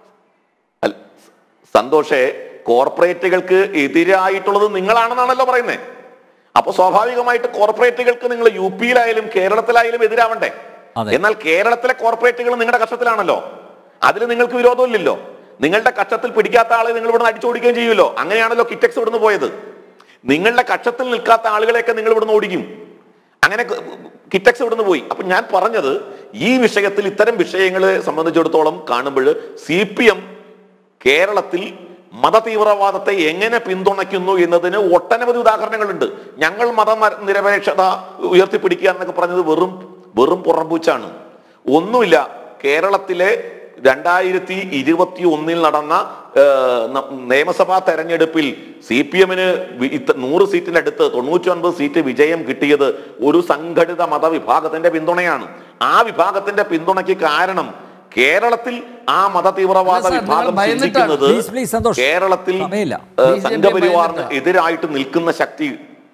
Speaker 3: സന്തോഷേ കോർപ്പറേറ്റുകൾക്ക് എതിരായിട്ടുള്ളത് നിങ്ങളാണെന്നാണല്ലോ പറയുന്നത്. അപ്പൊ സ്വാഭാവികമായിട്ട് കോർപ്പറേറ്റുകൾക്ക് നിങ്ങൾ യു പിയിലായാലും കേരളത്തിലായാലും എതിരാവണ്ടേ? എന്നാൽ കേരളത്തിലെ കോർപ്പറേറ്റുകൾ നിങ്ങളുടെ കക്ഷത്തിലാണല്ലോ, അതിൽ നിങ്ങൾക്ക് വിരോധമില്ലല്ലോ. നിങ്ങളുടെ കക്ഷത്തിൽ പിടിക്കാത്ത ആളെ നിങ്ങൾ ഇവിടുന്ന് അടിച്ചോടിക്കുകയും ചെയ്യുമല്ലോ. അങ്ങനെയാണല്ലോ കിറ്റക്സ് ഇവിടുന്ന് പോയത്. നിങ്ങളുടെ കക്ഷത്തിൽ നിൽക്കാത്ത ആളുകളെയൊക്കെ നിങ്ങൾ ഇവിടുന്ന് ഓടിക്കും. അങ്ങനെ കിറ്റക്സ് ഇവിടുന്ന് പോയി. അപ്പൊ ഞാൻ പറഞ്ഞത് ഈ വിഷയത്തിൽ ഇത്തരം വിഷയങ്ങളെ സംബന്ധിച്ചിടത്തോളം കാണുമ്പോൾ സി പി എം കേരളത്തിൽ മതതീവ്രവാദത്തെ എങ്ങനെ പിന്തുണയ്ക്കുന്നു എന്നതിന് ഒട്ടനവധി ഉദാഹരണങ്ങളുണ്ട്. ഞങ്ങൾ മത നിരപേക്ഷത ഉയർത്തിപ്പിടിക്കുക എന്നൊക്കെ പറഞ്ഞത് വെറും വെറും പുറംപൂച്ചാണ്. ഒന്നുമില്ല. കേരളത്തിലെ രണ്ടായിരത്തി ഇരുപത്തി ഒന്നിൽ നടന്ന നിയമസഭാ തെരഞ്ഞെടുപ്പിൽ സി പി എമ്മിന് നൂറ് സീറ്റിന്റെ അടുത്ത് തൊണ്ണൂറ്റി ഒൻപത് സീറ്റ് വിജയം കിട്ടിയത് ഒരു സംഘടിത മതവിഭാഗത്തിന്റെ പിന്തുണയാണ്. ആ വിഭാഗത്തിന്റെ പിന്തുണയ്ക്ക് കാരണം കേരളത്തിൽ ആ മത തീവ്രവാദ വിഭാഗം ചിന്തിക്കുന്നത് കേരളത്തിൽ സംഘപരിവാറിന് എതിരായിട്ട് നിൽക്കുന്ന ശക്തി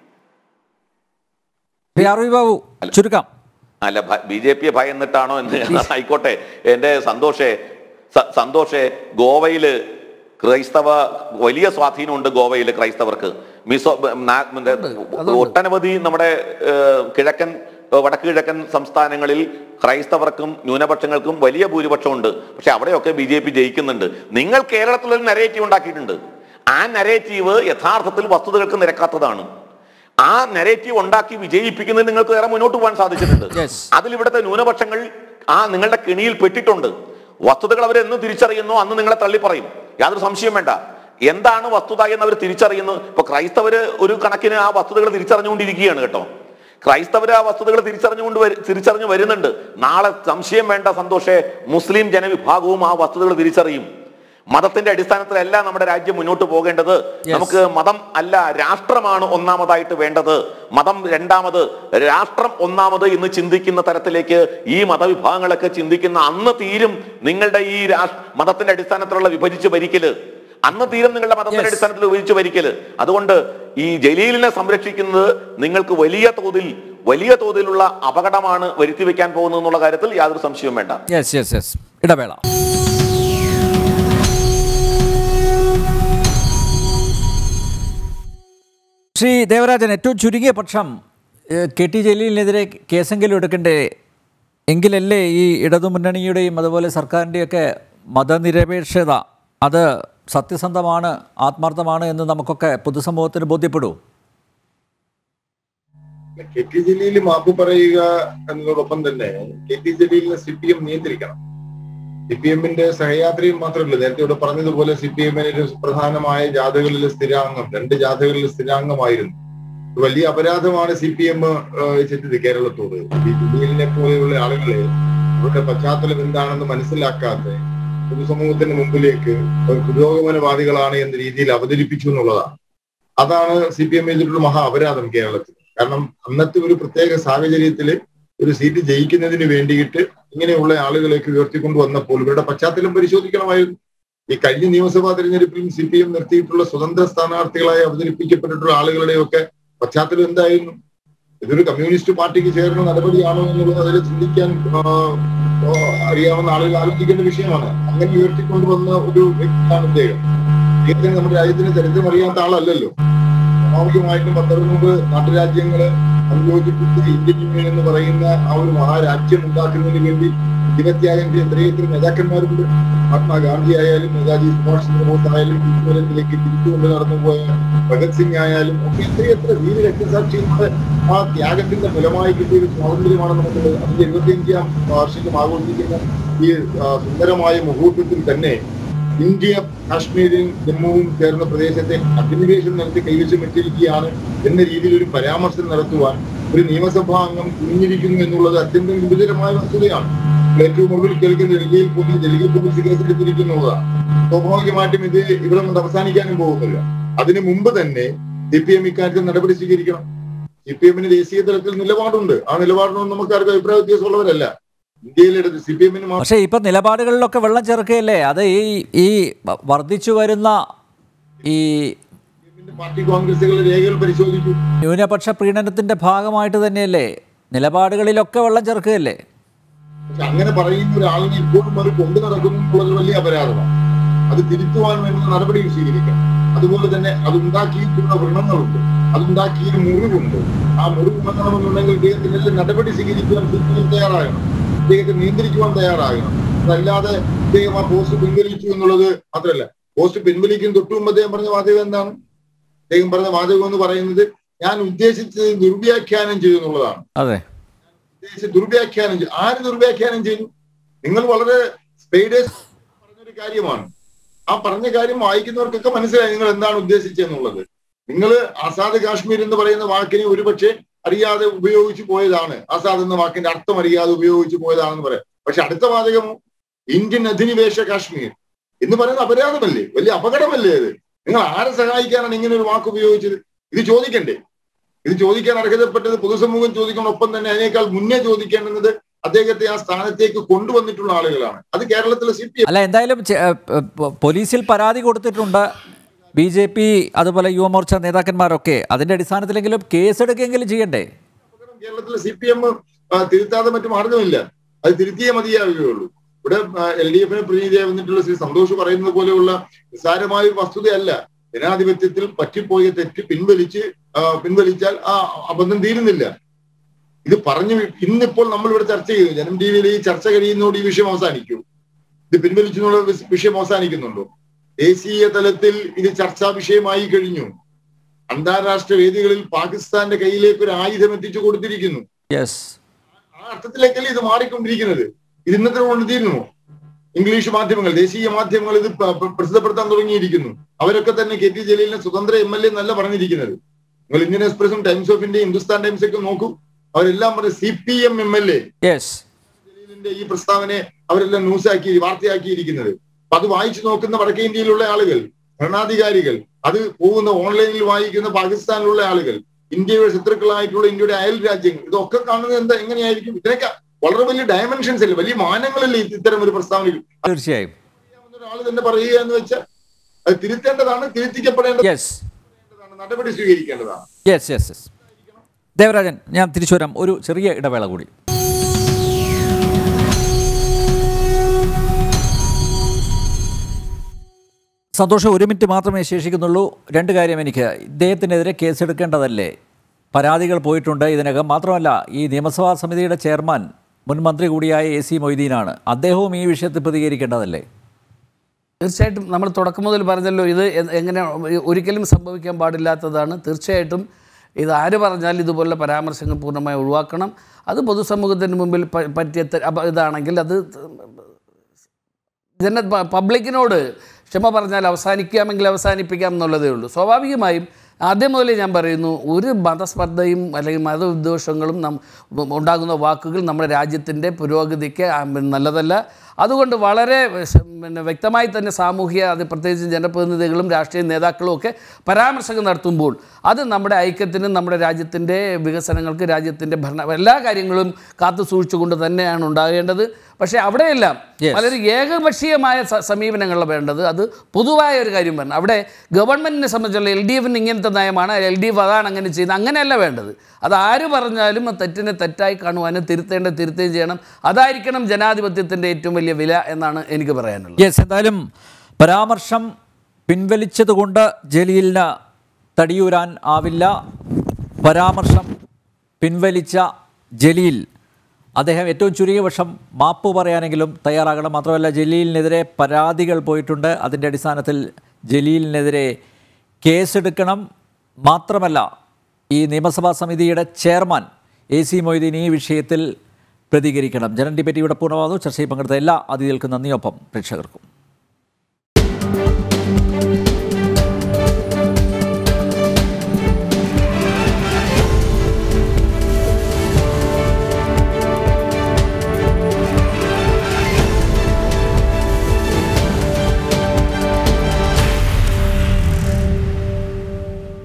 Speaker 1: ചുരുക്കം
Speaker 3: അല്ല ബി ജെ പിയെ ഭയന്നിട്ടാണോ എന്ന് ആയിക്കോട്ടെ. എന്റെ സന്തോഷേ സന്തോഷേ ഗോവയില് ക്രൈസ്തവ വലിയ സ്വാധീനമുണ്ട്. ഗോവയില് ക്രൈസ്തവർക്ക് മിസോ ഒട്ടനവധി നമ്മുടെ കിഴക്കൻ വടക്ക് കിഴക്കൻ സംസ്ഥാനങ്ങളിൽ ക്രൈസ്തവർക്കും ന്യൂനപക്ഷങ്ങൾക്കും വലിയ ഭൂരിപക്ഷമുണ്ട്. പക്ഷെ അവിടെയൊക്കെ ബി ജെ പി ജയിക്കുന്നുണ്ട്. നിങ്ങൾ കേരളത്തിലൊരു നരേറ്റീവ് ഉണ്ടാക്കിയിട്ടുണ്ട്. ആ നരേറ്റീവ് യഥാർത്ഥത്തിൽ വസ്തുതകൾക്ക് നിരക്കാത്തതാണ്. ആ നരേറ്റീവ് ഉണ്ടാക്കി വിജയിപ്പിക്കുന്നതിന് നിങ്ങൾക്ക് വേറെ മുന്നോട്ട് പോകാൻ സാധിച്ചിട്ടുണ്ട്. അതിലിവിടുത്തെ ന്യൂനപക്ഷങ്ങൾ ആ നിങ്ങളുടെ കെണിയിൽ പെട്ടിട്ടുണ്ട്. വസ്തുതകൾ അവരെന്ന് തിരിച്ചറിയുന്നു അന്ന് നിങ്ങളെ തള്ളിപ്പറയും, യാതൊരു സംശയം വേണ്ട. എന്താണ് വസ്തുത എന്ന് അവർ തിരിച്ചറിയുന്നു. ഇപ്പൊ ക്രൈസ്തവര് ഒരു കണക്കിന് ആ വസ്തുതകൾ തിരിച്ചറിഞ്ഞുകൊണ്ടിരിക്കുകയാണ് കേട്ടോ. ക്രൈസ്തവര് ആ വസ്തുതകൾ തിരിച്ചറിഞ്ഞുകൊണ്ട് തിരിച്ചറിഞ്ഞു വരുന്നുണ്ട്. നാളെ സംശയം വേണ്ട സന്തോഷേ, മുസ്ലിം ജനവിഭാഗവും ആ വസ്തുതകൾ തിരിച്ചറിയും. മതത്തിന്റെ അടിസ്ഥാനത്തിലല്ല നമ്മുടെ രാജ്യം മുന്നോട്ട് പോകേണ്ടത്. നമുക്ക് മതം അല്ല രാഷ്ട്രമാണ് ഒന്നാമതായിട്ട് വേണ്ടത്. മതം രണ്ടാമത്, രാഷ്ട്രം ഒന്നാമത് എന്ന് ചിന്തിക്കുന്ന തരത്തിലേക്ക് ഈ മതവിഭാഗങ്ങളൊക്കെ ചിന്തിക്കുന്ന അന്ന് തീരും നിങ്ങളുടെ ഈ മതത്തിന്റെ അടിസ്ഥാനത്തിലുള്ള വിഭജിച്ച് ഭരിക്കല്. അന്ന് തീരും നിങ്ങളുടെ മതത്തിന്റെ അടിസ്ഥാനത്തിൽ വിഭജിച്ച് ഭരിക്കല്. അതുകൊണ്ട് ഈ ജലീലിനെ സംരക്ഷിക്കുന്നത് നിങ്ങൾക്ക് വലിയ തോതിൽ വലിയ തോതിലുള്ള അപകടമാണ് വരുത്തി വെക്കാൻ പോകുന്നത് എന്നുള്ള കാര്യത്തിൽ യാതൊരു സംശയവും വേണ്ട.
Speaker 1: യെസ് യെസ് യെസ് ഇടവേള. ശ്രീ ദേവരാജൻ, ഏറ്റവും ചുരുങ്ങിയ പക്ഷം കെ ടി ജലീലിനെതിരെ കേസെങ്കിലും എടുക്കണ്ടേ? എങ്കിലല്ലേ ഈ ഇടതുമുന്നണിയുടെയും അതുപോലെ സർക്കാരിൻ്റെയൊക്കെ മതനിരപേക്ഷത അത് സത്യസന്ധമാണ്, ആത്മാർത്ഥമാണ് എന്ന് നമുക്കൊക്കെ പൊതുസമൂഹത്തിന് ബോധ്യപ്പെടൂ.
Speaker 4: കെ ടി ജലീൽ മാപ്പ് പറയുക എന്നതോടൊപ്പം തന്നെ കെ ടി ജലീലിനെ സി പി എം നിയന്ത്രിക്കണം. സി പി എമ്മിന്റെ സഹയാത്രിയും മാത്രമല്ല, നേരത്തെ ഇവിടെ പറഞ്ഞതുപോലെ സി പി എമ്മിന് ഒരു പ്രധാനമായ ജാഥകളിലെ സ്ഥിരാംഗം, രണ്ട് ജാഥകളിലെ സ്ഥിരാംഗമായിരുന്നു. വലിയ അപരാധമാണ് സി പി എം ചെയ്തത് കേരളത്തോട്. ഈ ജലീലിനെ പോലെയുള്ള ആളുകളെ അവരുടെ പശ്ചാത്തലം എന്താണെന്ന് മനസ്സിലാക്കാത്ത പൊതുസമൂഹത്തിന് മുമ്പിലേക്ക് പുരോഗമനവാദികളാണ് എന്ന രീതിയിൽ അവതരിപ്പിച്ചു എന്നുള്ളതാണ്. അതാണ് സി പി എം ചെയ്തിട്ടുള്ള മഹാ അപരാധം കേരളത്തിൽ. കാരണം അന്നത്തെ ഒരു പ്രത്യേക സാഹചര്യത്തില് ഒരു സീറ്റ് ജയിക്കുന്നതിന് വേണ്ടിയിട്ട് ഇങ്ങനെയുള്ള ആളുകളേക്ക് ഉയർത്തിക്കൊണ്ടു വന്നപ്പോൾ ഇവരുടെ പശ്ചാത്തലം പരിശോധിക്കണമായിരുന്നു. ഈ കഴിഞ്ഞ നിയമസഭാ തെരഞ്ഞെടുപ്പിലും സി പി എം നിർത്തിയിട്ടുള്ള സ്വതന്ത്ര സ്ഥാനാർത്ഥികളായി അവതരിപ്പിക്കപ്പെട്ടിട്ടുള്ള ആളുകളുടെയൊക്കെ പശ്ചാത്തലം എന്തായിരുന്നു? ഇതൊരു കമ്മ്യൂണിസ്റ്റ് പാർട്ടിക്ക് ചേർന്ന നടപടിയാണോ എന്നുള്ളത് അതിൽ ചിന്തിക്കാൻ അറിയാവുന്ന ആളുകൾ ആലോചിക്കേണ്ട വിഷയമാണ്. അങ്ങനെ ഉയർത്തിക്കൊണ്ടുവന്ന ഒരു വ്യക്തിയാണ് ഇദ്ദേഹം. ഇദ്ദേഹത്തിന് നമ്മുടെ രാജ്യത്തിന് ചരിത്രം അറിയാത്ത ആളല്ലല്ലോ. സ്വാഭാവികമായിട്ടും പത്തറുന്നൂറ് നാട്ടുരാജ്യങ്ങള് അനുയോജിപ്പിച്ച് ഇന്ത്യൻ യൂണിയൻ എന്ന് പറയുന്ന ആ ഒരു മഹാരാജ്യം ഉണ്ടാക്കുന്നതിന് വേണ്ടി ഇരുപത്തിയായിരം എത്രയെത്ര നേതാക്കന്മാരുണ്ട്. മഹാത്മാഗാന്ധി ആയാലും നേതാജി സുഭാഷ് ചന്ദ്രബോസ് ആയാലും ലേക്ക് തിരിച്ചുകൊണ്ട് നടന്നുപോയ ഭഗത് സിംഗ് ആയാലും ഒക്കെ എത്രയെത്ര വീര രക്തസാക്ഷികളുടെ ആ ത്യാഗത്തിന്റെ ഫലമായി കിട്ടിയ ഒരു സ്വാതന്ത്ര്യമാണ് നമുക്കുള്ളത്. അതിന്റെ ഇരുപത്തിയഞ്ചാം വാർഷികം ആഘോഷിക്കുന്ന ഈ സുന്ദരമായ മുഹൂർത്തത്തിൽ തന്നെ ഇന്ത്യ കാശ്മീരും ജമ്മുവും ചേർന്ന പ്രദേശത്തെ അധിനിവേശം നടത്തി കൈവശം വെച്ചിരിക്കുകയാണ് എന്ന രീതിയിൽ ഒരു പരാമർശം നടത്തുവാൻ ഒരു നിയമസഭാ അംഗം കുഞ്ഞിരിക്കുന്നു എന്നുള്ളത് അത്യന്തം ഗുരുതരമായ വസ്തുതയാണ്. ഏറ്റവും ഒടുവിൽ കേൾക്കുന്ന ഡൽഹിയിൽ പോലീസ് ഡൽഹി പോലീസ് കേസെടുത്തിരിക്കുന്നതാണ്. സ്വാഭാവികമായിട്ടും ഇത് ഇവിടെ കൊണ്ട് അവസാനിക്കാനും പോകുന്നില്ല. അതിനു മുമ്പ് തന്നെ സി പി എം ഇക്കാര്യത്തിൽ നടപടി സ്വീകരിക്കണം. സി പി എമ്മിന് ദേശീയ തലത്തിൽ നിലപാടുണ്ട്. ആ നിലപാടിനൊന്നും നമുക്ക് ആർക്കും അഭിപ്രായ വ്യത്യാസമുള്ളവരല്ല. ഇന്ത്യയിലെടുത്ത് സി പി എമ്മിന്
Speaker 1: പക്ഷേ ഇപ്പൊ നിലപാടുകളിലൊക്കെ വെള്ളം ചേർക്കുകയല്ലേ? അത് ഈ ഈ വർദ്ധിച്ചു വരുന്ന ഈ
Speaker 4: പാർട്ടി കോൺഗ്രസുകളുടെ രേഖകൾ പരിശോധിച്ചു.
Speaker 1: ന്യൂനപക്ഷ പ്രീണനത്തിന്റെ ഭാഗമായിട്ട് തന്നെയല്ലേ നിലപാടുകളിലൊക്കെ വെള്ളം ചേർക്കുകയല്ലേ?
Speaker 4: പക്ഷെ അങ്ങനെ പറയുന്ന ഒരാളിനെ ഇപ്പോഴും അത് കൊണ്ടു നടക്കുന്നുള്ളത് വലിയ അപരാധമാണ്. അത് തിരുത്തുവാൻ വേണ്ട നടപടികൾ സ്വീകരിക്കാം. അതുപോലെ തന്നെ അതുണ്ടാക്കിയിട്ടുള്ള വ്രണങ്ങളുണ്ട്, അതുണ്ടാക്കിയ മുറിവുണ്ട്. ആ മുറിവ് ഉണങ്ങണമെന്നുണ്ടെങ്കിൽ ഇദ്ദേഹത്തിനെല്ലാം നടപടി സ്വീകരിക്കുവാൻ തയ്യാറാകണം, ഇദ്ദേഹത്തെ നിയന്ത്രിക്കുവാൻ തയ്യാറാകണം. അതല്ലാതെ ഇദ്ദേഹം ആ പോസ്റ്റ് പിൻവലിച്ചു എന്നുള്ളത് മാത്രമല്ല, പോസ്റ്റ് പിൻവലിക്കും തൊട്ടു മുമ്പ് അദ്ദേഹം പറഞ്ഞ വാചകം എന്താണ്? അദ്ദേഹം പറഞ്ഞ വാചകം എന്ന് പറയുന്നത് ഞാൻ ഉദ്ദേശിച്ചത് ദുർവ്യാഖ്യാനം ചെയ്തു എന്നുള്ളതാണ്.
Speaker 1: അതെ,
Speaker 4: ഉദ്ദേശിച്ച് ദുർവ്യാഖ്യാനം ചെയ്തു. ആര് ദുർവ്യാഖ്യാനം ചെയ്തു? നിങ്ങൾ വളരെ സ്പീഡേഴ്സ് പറഞ്ഞൊരു കാര്യമാണ്. ആ പറഞ്ഞ കാര്യം വായിക്കുന്നവർക്കൊക്കെ മനസ്സിലായി നിങ്ങൾ എന്താണ് ഉദ്ദേശിച്ചെന്നുള്ളത്. നിങ്ങൾ ആസാദ് കാശ്മീർ എന്ന് പറയുന്ന വാക്കിനെ ഒരുപക്ഷെ അറിയാതെ ഉപയോഗിച്ചു പോയതാണ്. ആസാദ് എന്ന വാക്കിന്റെ അർത്ഥം അറിയാതെ ഉപയോഗിച്ചു പോയതാണെന്ന് പറയാം. പക്ഷെ അടുത്ത വാചകമോ ഇന്ത്യൻ അധിനിവേശ കാശ്മീർ എന്ന് പറയുന്ന അപരാധമല്ലേ, വലിയ അപകടമല്ലേ അത്? നിങ്ങൾ ആരെ സഹായിക്കാനാണ് ഇങ്ങനെ ഒരു വാക്ക് ഉപയോഗിച്ചത്? ഇത് ചോദിക്കണ്ടേ? ഇത് ചോദിക്കാൻ അർഹതപ്പെട്ടത് പൊതുസമൂഹം ചോദിക്കണം. ഒപ്പം തന്നെ അതിനേക്കാൾ മുന്നേ ചോദിക്കേണ്ടുന്നത് അദ്ദേഹത്തെ ആ സ്ഥാനത്തേക്ക് കൊണ്ടുവന്നിട്ടുള്ള ആളുകളാണ്. അത് കേരളത്തിലെ സി പി എം
Speaker 1: അല്ല. എന്തായാലും പോലീസിൽ പരാതി കൊടുത്തിട്ടുണ്ട് ബി ജെ പി അതുപോലെ യുവമോർച്ച നേതാക്കന്മാരൊക്കെ. അതിന്റെ അടിസ്ഥാനത്തിലെങ്കിലും കേസെടുക്കെങ്കിലും ചെയ്യണ്ടേ?
Speaker 4: കേരളത്തിലെ സി പി എം തിരുത്താതെ മറ്റു മാർഗമില്ല. അത് തിരുത്തിയേ മതിയാവുകയുള്ളൂ. ഇവിടെ എൽ ഡി എഫിനെ പ്രതിനിധിയായി വന്നിട്ടുള്ള ശ്രീ സന്തോഷ് പറയുന്നത് പോലെയുള്ള നിസ്സാരമായ ഒരു വസ്തുതയല്ല. ജനാധിപത്യത്തിൽ പറ്റിപ്പോയ തെറ്റ് പിൻവലിച്ച് പിൻവലിച്ചാൽ ആ അബദ്ധം തീരുന്നില്ല. ഇത് പറഞ്ഞു ഇന്നിപ്പോൾ നമ്മൾ ഇവിടെ ചർച്ച ചെയ്തു. ജനം ടി വിയിൽ ഈ ചർച്ച കഴിയുന്നതോട് ഈ വിഷയം അവസാനിക്കൂ? ഇത് പിൻവലിച്ചെന്നുള്ള വിഷയം അവസാനിക്കുന്നുണ്ടോ? ദേശീയ തലത്തിൽ ഇത് ചർച്ചാ വിഷയമായി കഴിഞ്ഞു. അന്താരാഷ്ട്ര വേദികളിൽ പാകിസ്ഥാന്റെ കയ്യിലേക്ക് ഒരു ആയുധം എത്തിച്ചു കൊടുത്തിരിക്കുന്നു. ആ അർത്ഥത്തിലേക്കല്ലേ ഇത് മാറിക്കൊണ്ടിരിക്കുന്നത്? ഇത് ഇന്നത്തെ കൊണ്ട് തീരുന്നു. ഇംഗ്ലീഷ് മാധ്യമങ്ങൾ, ദേശീയ മാധ്യമങ്ങൾ ഇത് പ്രസിദ്ധപ്പെടുത്താൻ തുടങ്ങിയിരിക്കുന്നു. അവരൊക്കെ തന്നെ കെ ടി ജലീലിനെ സ്വതന്ത്ര എം എൽ എ എന്നല്ല പറഞ്ഞിരിക്കുന്നത്. നിങ്ങൾ ഇന്ത്യൻ എക്സ്പ്രസും Times of India, Hindustan Times ഒക്കെ നോക്കൂ. അവരെല്ലാം പറഞ്ഞ C P M M L A ജലീലിന്റെ ഈ പ്രസ്താവനയെ അവരെല്ലാം ന്യൂസാക്കി വാർത്തയാക്കിയിരിക്കുന്നത്. അപ്പൊ അത് വായിച്ചു നോക്കുന്ന വടക്കേ ഇന്ത്യയിലുള്ള ആളുകൾ, ഭരണാധികാരികൾ, അത് പോകുന്ന ഓൺലൈനിൽ വായിക്കുന്ന പാകിസ്ഥാനിലുള്ള ആളുകൾ, ഇന്ത്യയുടെ ശത്രുക്കളായിട്ടുള്ള ഇന്ത്യയുടെ അയൽ രാജ്യങ്ങൾ, ഇതൊക്കെ കാണുന്നത് എന്താ എങ്ങനെയായിരിക്കും? ഇതിനൊക്കെ വളരെ വലിയ ഡയമെൻഷൻസ് അല്ലേ, വലിയ മാനങ്ങളല്ലേ ഇത്തരം ഒരു പ്രസ്താവനകൾ?
Speaker 1: തീർച്ചയായും
Speaker 4: ഒരാൾ തന്നെ പറയുക എന്ന് വെച്ചാൽ അത് തിരുത്തേണ്ടതാണ്, തിരുത്തിക്കപ്പെടേണ്ടതാണ്, നടപടി സ്വീകരിക്കേണ്ടതാണ്.
Speaker 1: ദേവരാജൻ, ഞാൻ തിരിച്ചു വരാം, ഒരു ചെറിയ ഇടവേള കൂടി. സന്തോഷം, ഒരു മിനിറ്റ് മാത്രമേ ശേഷിക്കുന്നുള്ളൂ. രണ്ട് കാര്യം എനിക്ക്. ഇദ്ദേഹത്തിനെതിരെ കേസെടുക്കേണ്ടതല്ലേ? പരാതികൾ പോയിട്ടുണ്ട് ഇതിനകം. മാത്രമല്ല, ഈ നിയമസഭാ സമിതിയുടെ ചെയർമാൻ മുൻ മന്ത്രി കൂടിയായ എ സി മൊയ്തീനാണ്. അദ്ദേഹവും ഈ വിഷയത്തിൽ പ്രതികരിക്കേണ്ടതല്ലേ?
Speaker 2: തീർച്ചയായിട്ടും നമ്മൾ തുടക്കം മുതൽ പറഞ്ഞല്ലോ, ഇത് എങ്ങനെ ഒരിക്കലും സംഭവിക്കാൻ പാടില്ലാത്തതാണ്. തീർച്ചയായിട്ടും ഇത് ആര് പറഞ്ഞാൽ ഇതുപോലുള്ള പരാമർശങ്ങൾ പൂർണ്ണമായി ഒഴിവാക്കണം. അത് പൊതുസമൂഹത്തിന് മുമ്പിൽ പറ്റിയ ഇതാണെങ്കിൽ അത് ജന പബ്ലിക്കിനോട് ക്ഷമ പറഞ്ഞാൽ അവസാനിക്കാമെങ്കിൽ അവസാനിപ്പിക്കാം എന്നുള്ളതേ ഉള്ളൂ. സ്വാഭാവികമായും ആദ്യം മുതലേ ഞാൻ പറയുന്നു, ഒരു മതസ്പർദ്ധയും അല്ലെങ്കിൽ മതവിദ്വേഷങ്ങളും നം ഉണ്ടാകുന്ന വാക്കുകൾ നമ്മുടെ രാജ്യത്തിൻ്റെ പുരോഗതിക്ക് നല്ലതല്ല. അതുകൊണ്ട് വളരെ പിന്നെ വ്യക്തമായി തന്നെ സാമൂഹ്യ, അത് പ്രത്യേകിച്ച് ജനപ്രതിനിധികളും രാഷ്ട്രീയ നേതാക്കളും ഒക്കെ പരാമർശങ്ങൾ നടത്തുമ്പോൾ അത് നമ്മുടെ ഐക്യത്തിനും നമ്മുടെ രാജ്യത്തിൻ്റെ വികസനങ്ങൾക്ക്, രാജ്യത്തിൻ്റെ ഭരണ എല്ലാ കാര്യങ്ങളും കാത്തു സൂക്ഷിച്ചുകൊണ്ട് തന്നെയാണ് ഉണ്ടാകേണ്ടത്. പക്ഷേ അവിടെയെല്ലാം വളരെ ഏകപക്ഷീയമായ സമീപനങ്ങളാണ് വേണ്ടത്. അത് പൊതുവായ ഒരു കാര്യം പറഞ്ഞു. അവിടെ ഗവൺമെൻറ്റിനെ സംബന്ധിച്ചുള്ള എൽ ഡി എഫിന് ഇങ്ങനത്തെ നയമാണ്, എൽ ഡി എഫ് അതാണ് അങ്ങനെ ചെയ്യുന്നത്, അങ്ങനെയല്ല വേണ്ടത്. അത് ആര് പറഞ്ഞാലും തെറ്റിനെ തെറ്റായി കാണുവാനും തിരുത്തേണ്ട തിരുത്തുകയും ചെയ്യണം. അതായിരിക്കണം ജനാധിപത്യത്തിൻ്റെ ഏറ്റവും വലിയ വില എന്നാണ് എനിക്ക് പറയാനുള്ളത്.
Speaker 1: യെസ്, എന്തായാലും പരാമർശം പിൻവലിച്ചതുകൊണ്ട് ജലീലിന് തടിയൂരാൻ ആവില്ല. പരാമർശം പിൻവലിച്ച ജലീൽ, അദ്ദേഹം ഏറ്റവും ചുരുങ്ങിയ വർഷം മാപ്പ് പറയാനെങ്കിലും തയ്യാറാകണം. മാത്രമല്ല, ജലീലിനെതിരെ പരാതികൾ പോയിട്ടുണ്ട്. അതിൻ്റെ അടിസ്ഥാനത്തിൽ ജലീലിനെതിരെ കേസെടുക്കണം. മാത്രമല്ല, ഈ നിയമസഭാ സമിതിയുടെ ചെയർമാൻ എ സി മൊയ്തീൻ ഈ വിഷയത്തിൽ പ്രതികരിക്കണം. ജനറൽ ഡിബേറ്റ് ഇവിടെ പൂർണ്ണമാകുന്നു. ചർച്ചയിൽ പങ്കെടുത്ത എല്ലാ അതിഥികൾക്കും നന്ദിയൊപ്പം പ്രേക്ഷകർക്കും.